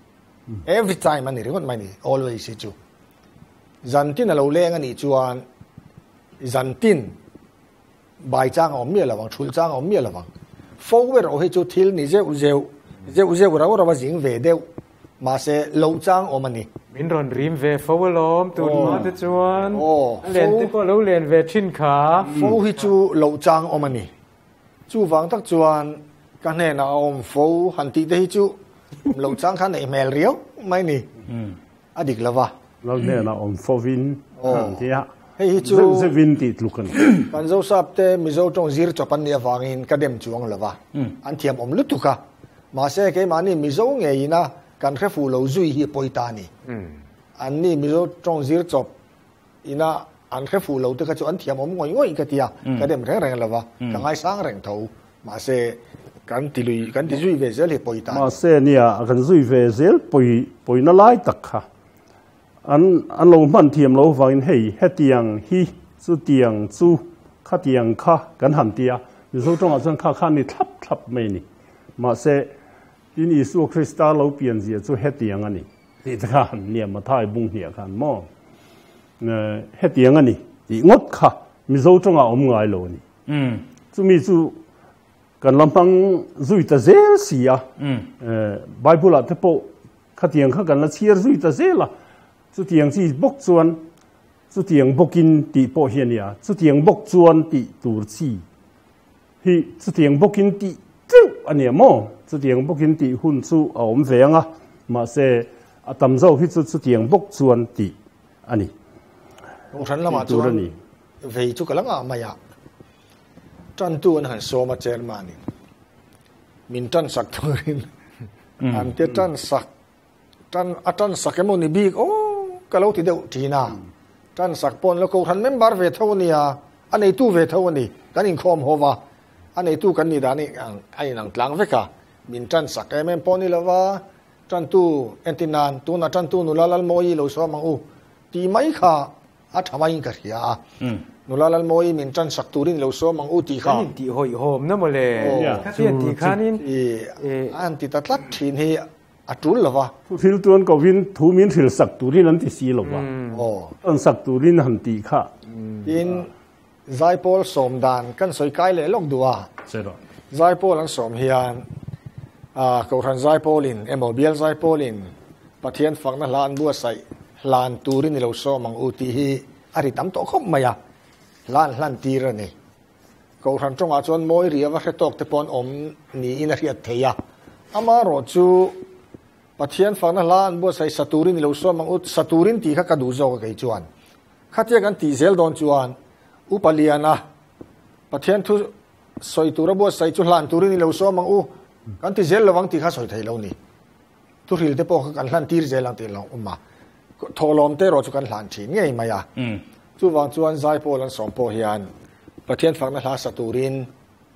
every time 啊你你講咪你 always 做人天啊老靚啊你做啊人天敗爭我咩啦話出爭我咩啦話 forward 我去做 till 你這有這這有這我我話影về掉mà sẽ lâu爭我咪你มินรอนริมเวฟฟลอมตูนมาติจวนเรียนที่ก็รู้เรียนเวชินขาฟูฮิจูเหล่าจางอมันนี่จูวังตักจวนกันแน่นะอมฟูหันตีได้ฮิจูเหล่าจางขันไอเมลเรียวไม่นี่อดีตละวะเราเนี่ยนะอมฟูวินที่ฮะให้ฮิจูจะวินติดลุกันกันโจซับเตมิโจจงซีร์จปันเนี่ยฟังอินกระเด็มจวงละวะอันเทียมอมลุตุกะมาเสกมานี่มิโจเงียนะกันแค่ฟูเราจุยฮีปอยตานี่อันนี้มีเราจงซีร์จบอีน่าอันแค่ฟูเราตัวก็จะอันเทียมผมง่อยง่อยกันเดียก็เดิมแรงแรงแล้ววะกันไอ้สร้างแรงเท่ามาเสกันติลุยกันติจุยเวเซลปอยตามาเสเนี่ยกันจุยเวเซลปอยปอยน่าไล่ตักค่ะอันอันเรามันเทียมเราฟังเฮ้ยเฮตียงฮีจูเตียงจูข้าเตียงข้ากันหันเตียมีเราจงอาจารย์ข้าข้านี่ทับทับไม่นี่มาเสที่นี่สู้คริสต์เราเปลี่ยนเสียจู่เฮตียงอันนี้ที่ทานเนี่ยมาถ่ายบุ้งเหี่ยกันมั่งเนี่ยเฮตียงอันนี้ที่งดค่ะมีโซ่จงเอาอมไงโลนี่จู่มีจู่กันลำพังจู่ตาเซลเสียเอ่อไบเบิลอ่ะที่พอข้าเตียงข้ากันละเชียร์จู่ตาเซลล่ะจู่เตียงที่บกจวนจู่เตียงบกินที่พอเฮียเนี่ยจู่เตียงบกจวนที่ตูร์ซีที่จู่เตียงบกินที่จู่อันเนี้ยมั่งจู่เตียงบกินที่หุ่นจู่เอาอมเสียงอ่ะมาเสอาตำเจ้าพิจุดเตียงบกส่วนตีอันนี้องฉันละมาจวนเวจุกลังอ่ะมายาจันตัวนั้นโซมาเจอมานี่มินจันสักตัวนี้อันเดียจันสักจันอาจันสักเอโมนี่บีกโอ้ก็เราที่เดียวทีน่าจันสักปนแล้วก็ทันเมมบาร์เวทเท่านี้อ่ะอันนี้ตู้เวทเท่านี้กันอินคอมหัวว่าอันนี้ตู้กันนี่ด้านนี้ไอ้หนังกลางเวกะมินจันสักเอเมมปนนี่ละว่าจันตูเอ็นตินานตูน่าจันตูนุลาลัลโมยีเราสวมังอูตีไม่ค่ะอัฐมายิงกันเหียนุลาลัลโมยีมินจันสักตูรินเราสวมังอูตีค่ะตีหอยหอมนั่นหมดเลยข้าเทียนตีข้านินอันตีตัดลัดทีนี่อัจุลละวะฟิลตัวนั้นก็วินทูมินฟิลสักตูรินนั่นที่สีละวะโอ้อันสักตูรินหันตีค่ะอินไซโพลสมดานกันสวยไกลเลยลอกดัวใช่หรอไซโพลันสมเฮียนอ่าเขาทันไซโพลินเอ็มโอเบียลไซโพลินปะเทียนฝั่งนั้นลานบัวใส่ลานตูรินเราโซมังอุติฮีอาริตามโตคบมายาลานลานตีระนี่เขาทันจงอาจวนมวยเรียว่าแค่ตกแต่ปอนอมนี่อินาเรียเทียอามาโรจูปะเทียนฝั่งนั้นลานบัวใส่สตูรินเราโซมังอุสตูรินตีข้ากระดูโจกับไก่จวนข้าเทียกันตีเซลดอนจวนอุปเลียนะปะเทียนทุสอยตูระบัวใส่จุลานตูรินเราโซมังอุกันที่เจลระวังที่ข้าสอยไทยเรานี่ทุเรียนเตปอกกันหลันตีเจลังตีเราอุมาทอลอมเตรอจุกันหลันชีนี่ไงมายาจู่วังจวนใจโพลันสองโพเฮียนประเทศฝั่งนั้นลาสตูริน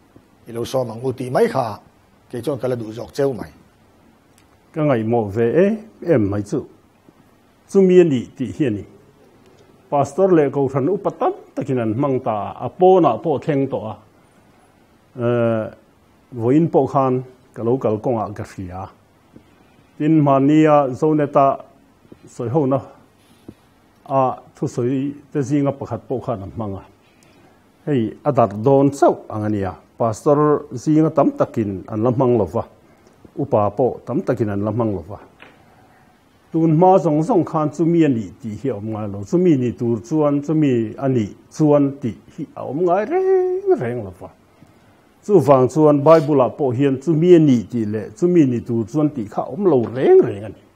ilo so mang uti mai kha ke chon kala du jok cheu mai ka ngai mo ve em mai chu chu mi ni ti hian ni pastor le ko than upatam takinan mangta apo na po theng to a eh voin po khan ka lo kal kong a ka fia tin mania zoneta soi ho na a thu soi te zinga pakhat po khan manga hei adar don chau angania pastor zinga tam takin an lamang lova upa po tam takin an lamang lova tun ma zong zong khan chu mi ani ti hi om ngai lo chu mi ni tur chuan chu mi ani chuan ti hi om ngai reng reng lova chu wang chuan bible a po hian chu mi ani ti le chu mi ni tur chuan ti kha om lo reng reng ani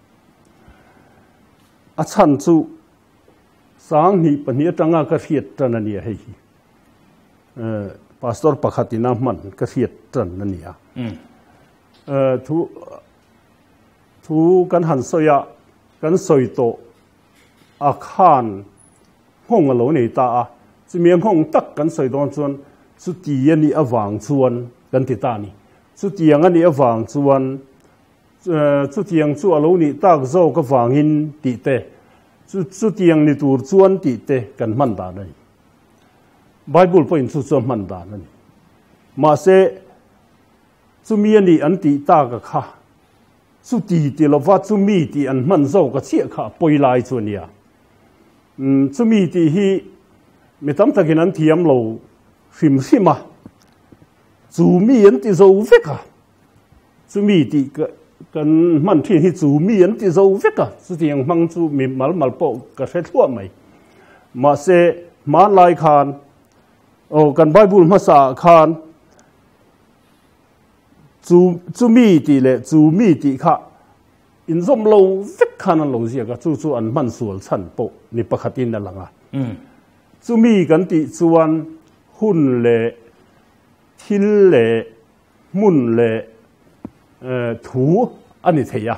a chan chu sang ni pania tanga ka riat tan ani hei hi eh pastor pakhatina man ka riat tan ani a eh thu thu kan han soya kan soi to a khan hong lo nei ta a chimiam hong tak kan soi don chuan chu ti ani awang chuan kan ti ta ni chu tiang ani awang chuan chu tiang chu alo ni tak zo ka wangin ti te chu chu tiang ni tur chuan ti te kan man da nei bible point chu chu man da nei ma se chu mi ani an ti ta ka kha chu ti ti lo wa chu mi ti an man zo ka chia kha poi lai chu nia um chu mi ti hi mi tam takin an thiam lo phim phima chu mi an ti zo ve ka chu mi ti ka kan man thi hi chu mi an ti zo ve ka chu tiang mang chu mi mal mal po ka se thua mai ma se ma lai khan o kan bible ma sa khan chu chu mi ti le chu mi ti kha in zom lo vek khan an lo zia ka chu chu an man sual chan po ni pakhatin na langa um chu mi kan ti chuan hun le thil le mun le eh thu ani theya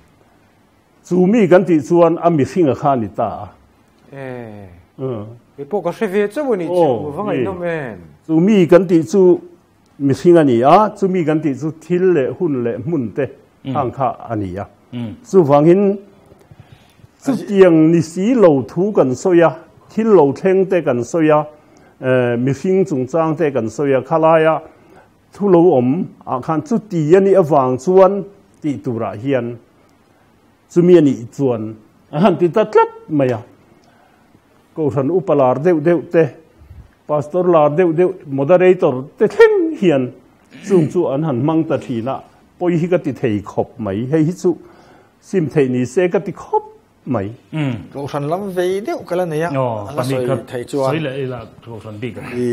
chu mi kan ti chuan ami singa kha ni ta eh uh e po ka se ve chu ni chu wang ai no men chu mi kan ti chu mi singa ni a chu mi kan ti chu thil le hun le mun te ang kha ani ya chu wangin chu tiang ni si lo thu kan soya thil lo theng te kan soya eh mi fing chung chang te kan soya khalaya thu lo om a khan chu ti ani awang chuan ti tura hian chu mi ani chuan a han ti tatlat maya ko than upalar deu deu te pastor lar deu deu moderator te thleng hian chung chu an han mang ta thina poi hi ka ti thei khop mai hei hi chu sim thei ni se ka ti khop mai um ko san lam ve deu kala ne ya ala soi thei chuan soi la ila ko san bi ka i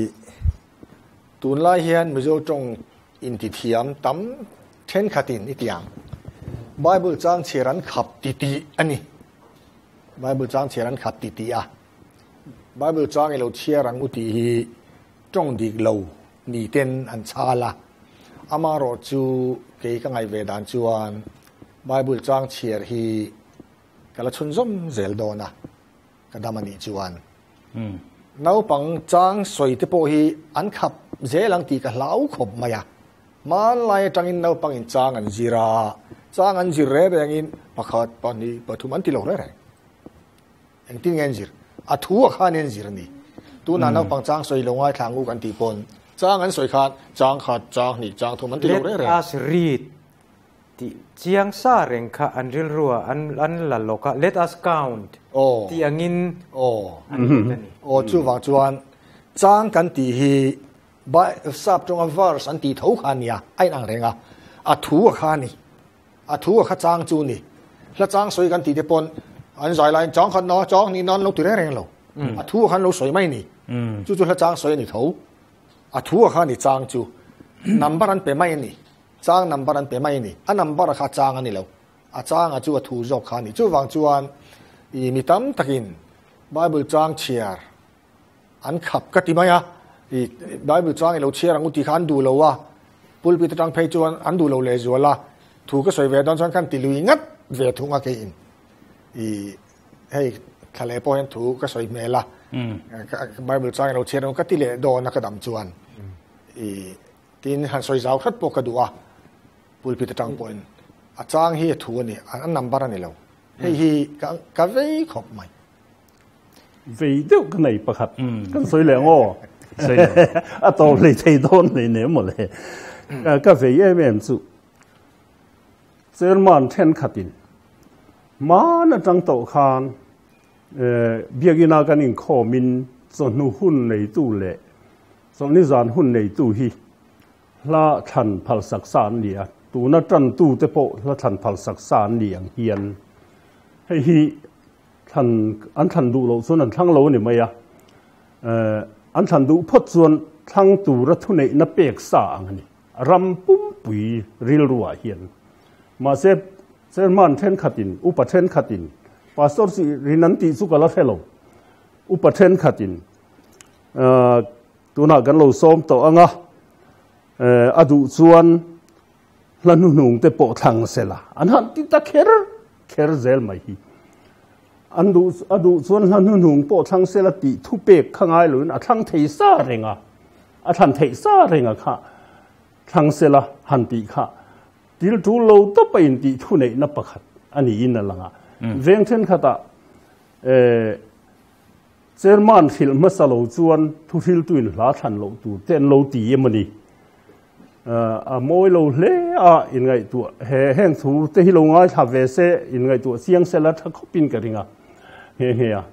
tun lai hian mi zo tong in ti thiam tam then khatin i tiang bible chang cheran khap ti ti ani bible chang cheran khap ti ti a bible chang elo cheran u ti hi tong dik lo ni ten an chala amaro chu ke ka ngai ve dan chuan bible chang cher hi kala chun zom zel dona kadamani chuan um nau pang chang soi te po hi an khap zelang ti ka hlau khop maya man lai tangin nau pang in chang an zira chang an zir re reng in pakhat pani pathum an ti lo re re eng tin ngen zir a thu a khan en zir ni tu na nau pang chang soi lo ngai thang u kan ti pon chang an soi khat chang khat chang ni chang thum an ti lo re re let us read ti chiang sa reng kha an ril ruwa an an la loka let us count oh ti angin oh an ni oh chu wang chuan chang kan ti hi ba sap trong a verse an ti tho khan ya ai nang renga a thu a khan ni a thu a kha chang chu ni la chang soi kan ti te pon an zai lai chang khan no chang ni non lo ti re reng lo a thu khan lo soi mai ni chu chu la chang soi ni tho a thu a khan ni chang chu number an pe mai ni chang number an pe mai ni a number kha chang ani lo a chang a chu a thu jok khan ni chu wang chuan i mi tam takin bible chang chiar an khap ka ti maya i bible chang lo chiar ang uti khan du lo wa pulpit tang phei chuan an du lo le zola thu ka soi ve don chang kan ti lui ngat ve thu nga ke in i hei khale po hen thu ka soi mela bible chang lo chiar ka ti le do na ka dam chuan i tin han soi zau khat po ka duwa pulpit atang point achang hi thu ani an number ani lo hei hi ka ka vei khop mai vei deuh ka nei pakhat kan soi le ngo soi a to le thei don nei ne mo le ka vei em em chu German ten khatin ma na tang to khan eh biagina kan in kho min so nu hun nei tu le so ni zan hun nei tu hi la than phal sak san lia tu na tran tu te po la than phal sak san liang hian hei hi than an than du lo so nan thang lo ni mai a eh an than du phot chuan thang tu ra thu nei na pek sa ang ni ram pum pui ril ruwa hian ma se German ten khatin upa ten khatin pastor si rinanti su kala fellow upa ten khatin eh tuna kan lo som to anga eh adu chuan lanu nung te po thang sela an han ti ta kher kher zel mai hi an du adu chuan lanu nung po thang sela ti thu pek khangai luin a thang thei sa renga a than thei sa renga kha thang sela han ti kha til tu lo to pa in ti thu nei na pakhat ani in langa veng then khata eh German film masalo chuan thu thil tuin hla than lo tu ten lo ti emani a moi lo hle a in ngai tu he heng thu te hi lo ngai tha ve se in ngai tu siang sela tha khopin ka ringa he he a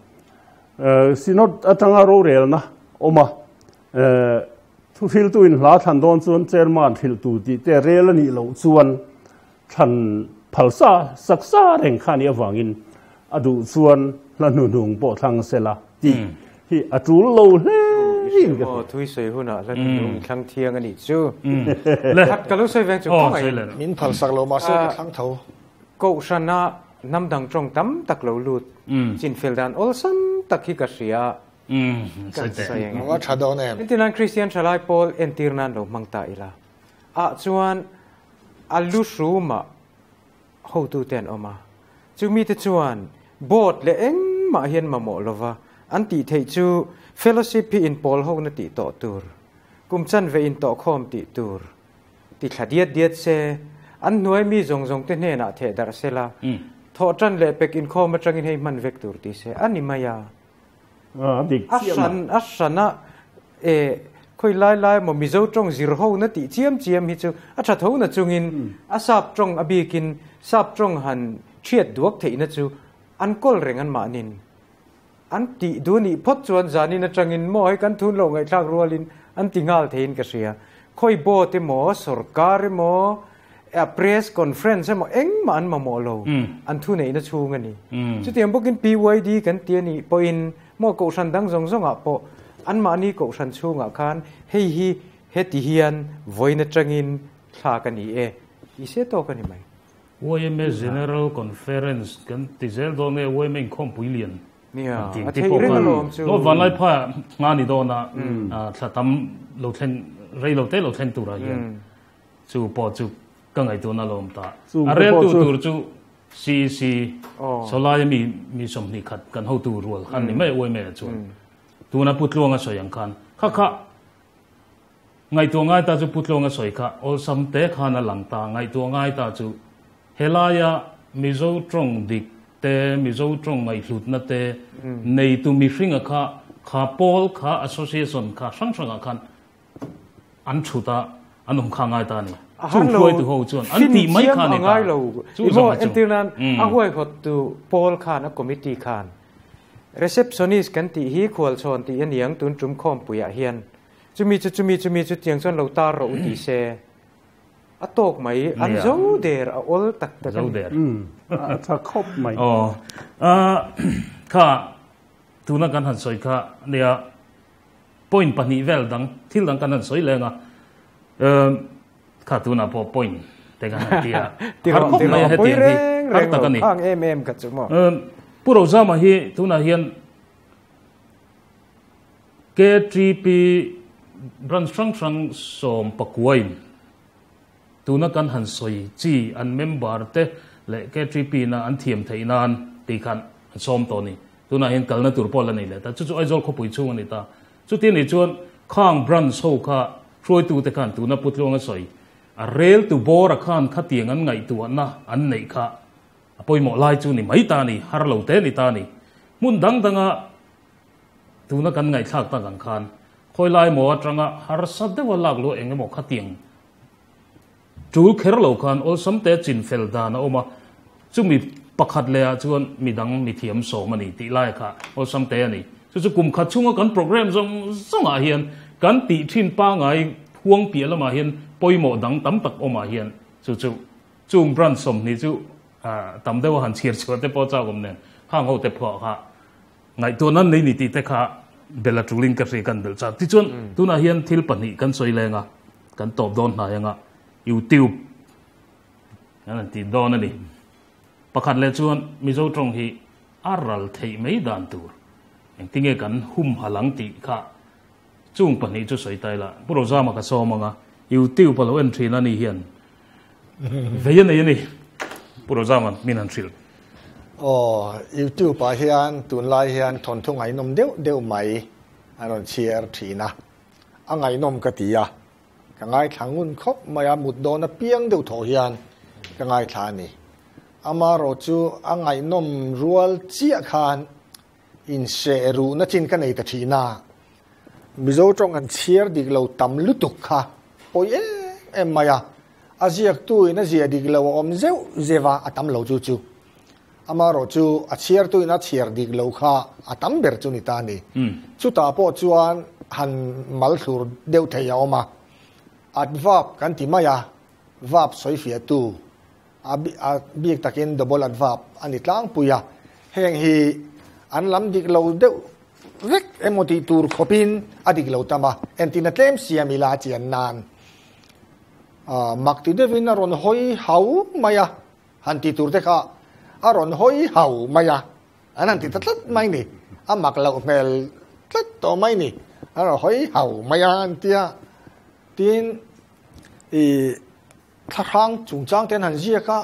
sinot atanga ro rel na oma eh thu thil tuin hla than don chuan German thil tu ti te rel ani lo chuan than phalsa saksa reng khani awangin adu chuan lanu nung po thang sela ti hi atul lo hle rin ka thui sei huna lan nung thang thiang ani chu le hat ka lo sei veng chu ko ngai min phal sak lo ma se thang tho ko shana nam dang trong tam tak lo lut chin fel dan ol san tak hi ka ria um sai wa thado ne Intinan Christian Chalai Paul entirnan lo mangta ila a chuan alu suma ho tu ten oma chu mi te chuan bot le eng ma hian ma mo lova an ti thei chu fellowship in Paul ho na ti to tur kum chan ve in to khom ti tur ti thadiat diat se an nuai mi zong zong te ne na the dar sela tho tran le pek in khom atangin hei man vek tur ti se ani maya a dik asan asana e khoi lai lai mo mi zo trong zir ho na ti chiam chiam hi chu a tha tho na chungin a sap trong abikin sap trong han thiet duak thei na chu an kol reng an ma nin an ti du ni phot chuan zani na tangin mo hai kan thun lo ngai thak rualin an tingal thein ka sia khoi bo te mo sarkar mo a press conference mo eng man ma mo lo an thu nei na chu ngani chu tiam bokin P Y D kan tiani poin mo ko san dang zong zong a po an ma ni ko san chunga khan hei hi heti hian voina tangin thla ka ni e i se to ka ni mai O M A General Conference kan tizel do me O M A khom puilian nia a ti thei po ren kan lo chu lo van lai pha nga ni do na a thla tam lo thlen rei lo te lo thlen tu ra hian chu po chu ka ngai tu na lom ta a rel tu tur chu si si solai mi mi som ni khat kan ho tu rual han ni mai O M A chu tu na putlonga soyang khan kha kha ngai tu ngai ta chu putlonga soi kha ol sam te khana lang ta ngai tu ngai ta chu helaya mizo trong dik te mizo trong ngai hlut na te nei tu mi hringa kha kha pol kha association kha sang sang khan an chuta anum kha ngai ta ni chu khoi tu ho chuan an ti mai kha ni ta chu mo entirnan a hoi khot tu pol khan a committee khan receptionist kan ti hi khwal chon ti an yang tun trum khom puya hian chumi chu chumi chumi chu tiang chon lo tar ro ti se atok mai an zo der a ol tak tak zo der a tha khop mai oh a kha tu na kan han soi kha nia point pani vel dang thil dang kan han soi lenga um kha tu na po point te kan tia har khop mai he ti har ta kan ni ang em em ka chu mo um puro zama hi tu na hian K three P bran strang strang som pakuai tu na kan han soi chi an member te le K three P na an thiam thei nan ti khan som to ni tu na hian kalna tur pol ani le ta chu chu aizol khopui chu ani ta chu ti ni chuan khang bran so kha rồi tu te khan tu na put long a soi a rel tu bor a khan kha tiang an ngai tu na an nei kha apoi mo lai chu ni mai ta ni har lo te ni ta ni mun dang danga tu na kan ngai thak ta kan khan khoi lai mo atanga har sat de walak lo enge mo kha tiang chu kher lo khan ol sam te chin fel da na oma chu mi pakhat le a chuan mi dang mi thiam so mani ti lai kha ol sam te ani chu chu kum khat chunga kan program zong zong a hian kan ti thin pa ngai huang pi lama hian poimo dang tam tak oma hian chu chu chung bran som ni chu a tam deuh han chhir chho te po cha gom nen hang ho te pho kha ngai to nan nei ni ti te kha bela truling ka se kan bel cha ti chun tuna hian thil pani kan soi lenga kan top don na yanga YouTube nan ti don ani pakhat le chuan mizo tong hi aral thei mai dan tur eng tinge kan hum halang ti kha chung pani chu soi tai la puro zama ka so manga YouTube palo entry na ni hian veyan ai ni puro zama minan thil oh YouTube pa hian tun lai hian thon thung ai nom deu deu mai anon share thina angai nom ka tia ka ngai thangun khop maya mut don na piang deu tho hian ka ngai thani ama ro chu angai nom rual chia khan in sheru na chin ka nei ta thina mizo trong an chiar dik lo tam lutuk kha oi e em maya aziak tu na zia dik lo om zeu zewa atam lo chu chu ama ro chu a chiar tu na chiar dik lo kha atam ber chu ni ta ni chu ta po chuan han mal thur deu thei oma advap kan ti maya vap soi fia tu abi biek takin double advap ani tlang puya heng hi an lam dik lo deu vek emoti tur khopin adik lo tama entina tlem siamila chian nan a makti devin ron hoi hau maya hanti tur te kha aron hoi hau maya anan ti tatlat mai ni amak lo mel tlat to mai ni aron hoi hau maya antia tin e thang chung chang ten han zia kha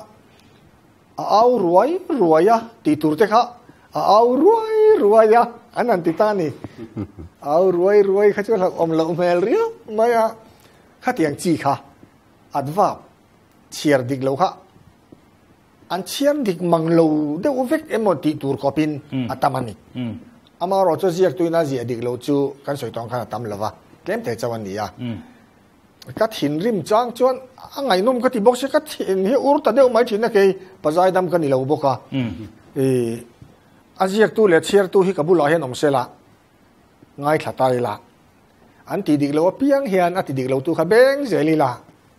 au ruai ruaya ti tur te kha au ruai ruaya anan ti ta ni au ruai ruai kha chu om lo mel rio maya kha tiang chi kha advap chiar dik lo kha an chiar dik mang lo de ovek emoti tur kopin atamani ama ro chu ziak tuina zia dik lo chu kan soi tong kha tam lova tlem te chawan ni ya ka thin rim chang chuan angai nom ka ti box ka thin hi ur ta deu mai thin na ke pazai dam ka ni lo boka e aziak tu le chiar tu hi kabula hen om sela ngai thata la an ti dik lo piang hian ati dik lo tu kha beng zeli la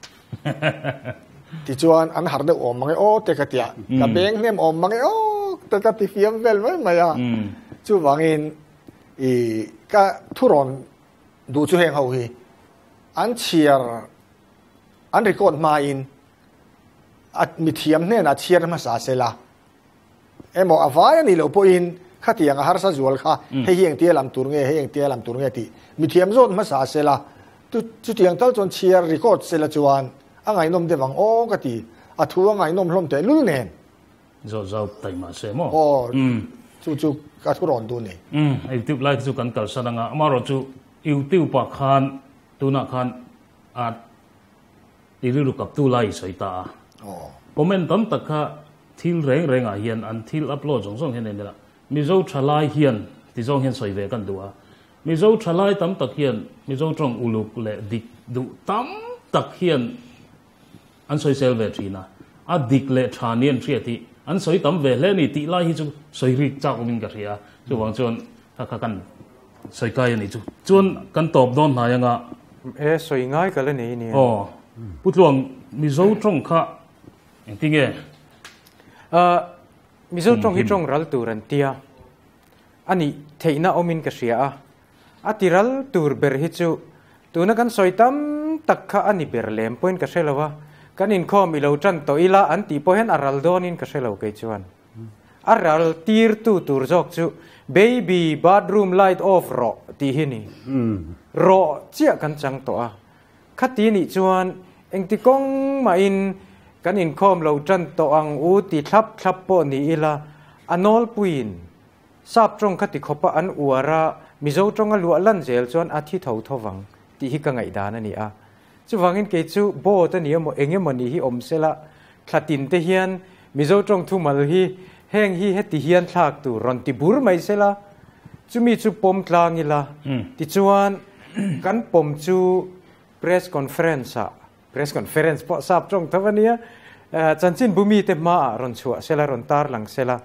ti chuan an har de om mangai o te ka tia ka beng nem om mangai o ta ka ti fiam vel mai maya chu wangin e ka thuron du chu heng ho hi an chiar an record ma in at mi thiam ne na chiar ma sa sela emo avaya ni lo po in khatiang har sa zual kha he hieng tia lam tur nge he hieng tia lam tur nge ti mi thiam zot ma sa sela tu chu tiang tal chon chiar record sela chuan angai nom de wang o ka ti a thu angai nom hlom te lul nen zo zo tai ma se mo o chu chu ka thu ron du ni um ai tip like chu kan kal sananga amaro chu YouTube pa khan tuna khan at irilu kap tu lai soita oh comment tam takha thil reng reng a hian an thil upload jong jong hen la mizo thalai hian ti jong hen soi ve kan duwa mizo thalai tam tak hian mizo tong uluk le dik du tam tak hian an soi sel ve thina a dik le thanian thriati an soi tam ve le ni ti lai hi chu soi ri cha min ka ria chu wang chon kha kha kan soi kai ni chu chon kan top don na yanga e soi ngai ka le nei ni oh putluang mizo tong kha engtinge a mizo tong hi tong ral tur an tia ani theina omin ka ria a atiral tur ber hi chu tuna kan soitam takha ani ber lem point ka selawa kan in khom ilo tran to ila an ti po hen aral don in ka selo ke chuan aral tir tu tur jok chu baby bathroom light off ro ti hini ro chia kan chang to a khati ni chuan engti kong ma in kan in khom lo tran to ang u ti thlap thlap po ni ila anol puin sap trong khati khopa an uara mizo trong a lu lan zel chuan a thi tho thowang ti hi ka ngai dan ani a chu wangin ke chu bo ta ni mo enge mani hi om sela thlatin te hian mizo tong thu mal hi heng hi heti hian thak tu ron ti bur mai sela chu mi chu pom tlang ila ti chuan kan pom chu press conference a press conference po sap tong thawania chanchin bumi te ma ron chua sela ron tar lang sela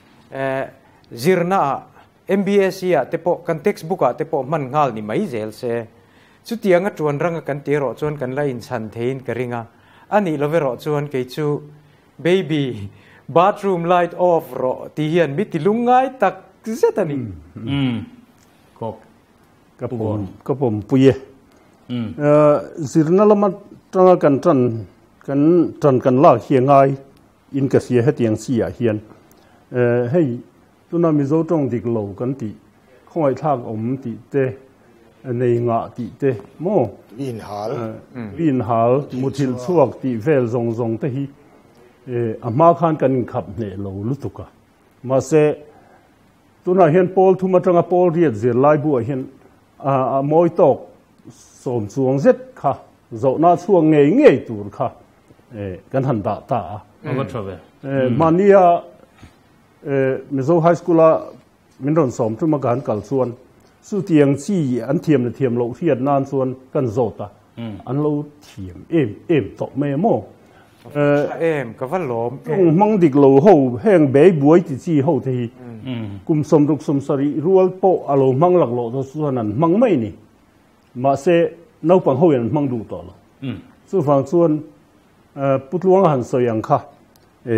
zirna M B S ya te po kan textbook a te po man ngal ni mai zel se chu tianga tuan ranga kan te ro chuan kan la in chan thein ka ringa ani lovero chuan ke chu baby bathroom light off ro ti hian mi ti lungai tak zetani um ko ka pom ka pom puye um zirna lama tanga kan tran kan tran kan la hiangai in ka sia hetiang sia hian eh hei tuna mi zo tong dik lo kan ti khoi thak om ti te nei nga ti te mo in hal in hal mutil chuak ti vel zong zong te hi eh ama khan kan khap ne lo lutuka ma se tuna hian pol thuma tanga pol riat zir lai bu hian a moi tok som chuang zet kha zo na chuang ngei ngei tur kha eh kan han da ta ko travel eh mania eh mizo high school a min ron som thuma kan kal chuan su tiang chi an thiam na thiam lo hiat nan chuan kan zota an lo thiam em em to me mo em ka van lom ong mang dik lo ho heng be buai ti chi ho te hi kum som ruk som sari rual po alo mang lak lo to chuan an mang mai ni ma se nau pang ho yan mang du to lo chu phang chuan putluang han soyang kha e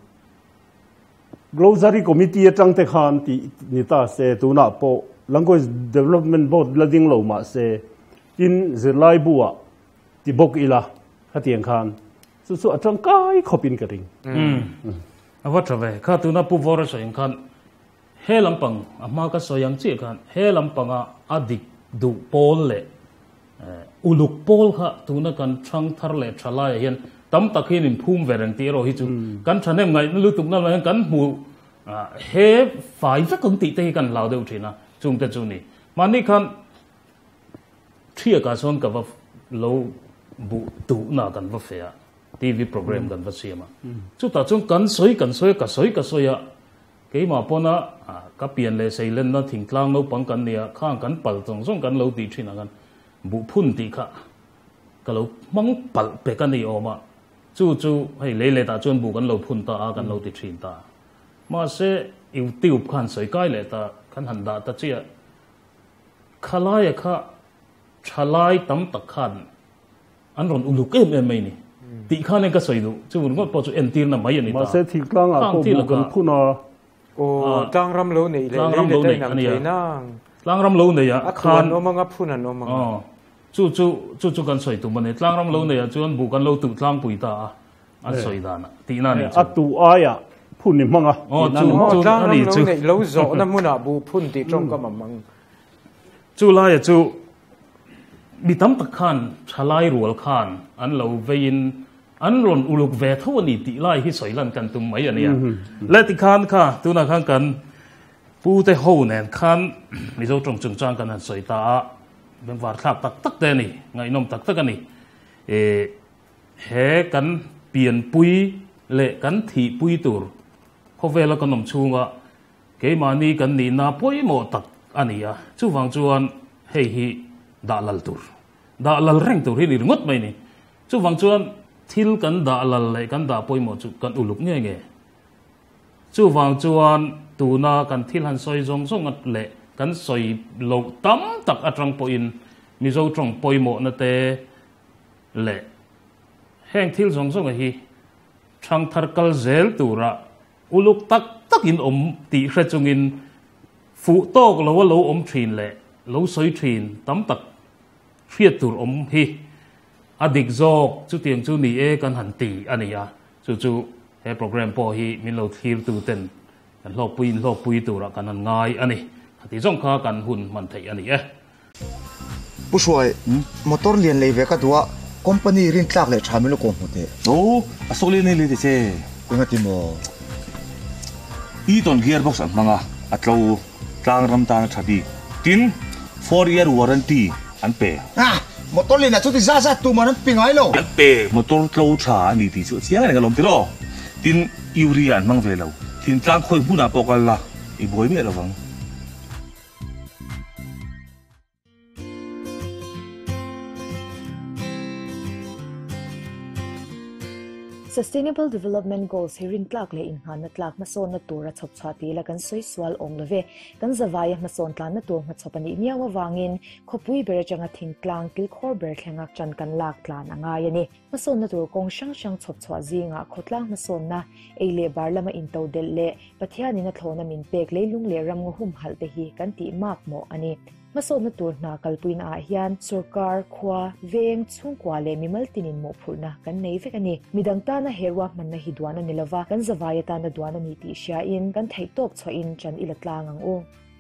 grocery committee atang te khan ti ni ta se tu na po language development board lading lo ma se in zirlai bua ti bok ila hatiang khan su su atang kai khopin ka ring awa trawe kha tu na pu vora so in khan he lampang ama ka soyang chi khan he lampanga adik du pol le uluk pol kha tu na kan thang thar le thala hian tam takhin in phum verang ti ro hi chu kan thanem ngai lu tuk na la kan mu he fai fa kong ti te kan lau deu thina chung te chu ni mani khan thia ka son ka va lo bu tu na kan va fe T V program kan va siama chu ta chung kan soi kan soi ka soi ka soya ke ma pona ka pian le seilen na thingtlang no pang kan nia khang kan pal chong chong kan lo ti thina kan bu phun ti kha ka lo mang pal pe kan ni oma chu chu hei le le ta chon bu kan lo phun ta a kan lo ti thin ta ma se iu tiu khan soi kai le ta kan han da ta chia khalai kha thalai tam tak khan an ron ulu ke me mai ni ti khan ka soi du chu ngot po chu en tir na mai ni ta ma se thiklang a ko bu kan phuna o tang ram lo nei le le te nam te nang tlang ram lo nei ya khan o manga phuna no manga chu chu chu chu kan soi tu mane tlang ram lo nei ya chuan bu kan lo tu tlang pui ta an soi da na ti na ni atu aya phun ni manga o chu chu tlang ram ani lo chu nei lo zo na muna bu phun ti trong ka mamang chu la ya chu mi tam tak khan thalai rual khan an lo vein an ron uluk ve tho ni ti lai hi soi lan kan tum mai ania le ti khan kha tu na khan kan pu te ho nen khan mi zo trong chung chang kan an soi ta ben war thak tak tak te ni ngai nom tak tak ani e he kan pian pui le kan thi pui tur kho ve la kan nom chunga ke mani kan ni na poi mo tak ania chu wang chuan hei hi da lal tur da lal reng tur hi ni ngot mai ni chu wang chuan thil kan da lal le kan da poi mo chu kan uluk nge nge chu wang chuan tu na kan thil han soi zong zong at le kan soi lo tam tak atrang po in mi zo trong poi mo na te le heng thil zong zong hi thang thar kal zel tura uluk tak tak in om ti hre chung in fu tok lo lo om thin le lo soi thin tam tak phiat tur om hi adik zok chu tiang chu ni e kan han ti ania chu chu he program po hi min lo thil tu ten kan lo pui lo pui tu ra kan an ngai ani ti zong kha kan hun man thei ani e pushwai motor lian lei ve ka duwa company rin tlak le thamilo ko hote o asoli ne le se kunga timo i ton gearbox an manga atlo tlang ram ta na thabi tin four year warranty an pe ah motor lian chu ti za za tu man pingai lo an pe motor tlo tha ni ti chu chiang ne galom ti ro tin urea an mang ve lo tin tlang khoi bu na pokal la i boi me lo wang Sustainable Development Goals hi ring tlak le in han na tlak na son na tura chop chhati la kan soi swal ong love kan zawaya na son tlan na tur ma chopani nia wa wangin khopui ber changa thing tlang kil khor ber thlengak chan kan lak tlan anga yani ma son na tur kong shang shang chop chwa zinga khotlang na son na eile bar lama in to del le pathiani na thlona min pek le lung le ram ngo hum hal te hi kan ti mak mo ani mason na tur na kalpuin a hian sarkar khwa veng chung kwa le mimal tinin mo phurna kan nei vek ani midang ta na herwa man na hidwana nilawa kan zawaya ta na dwana ni ti sha in kan thai top chho in chan ilatlang ang o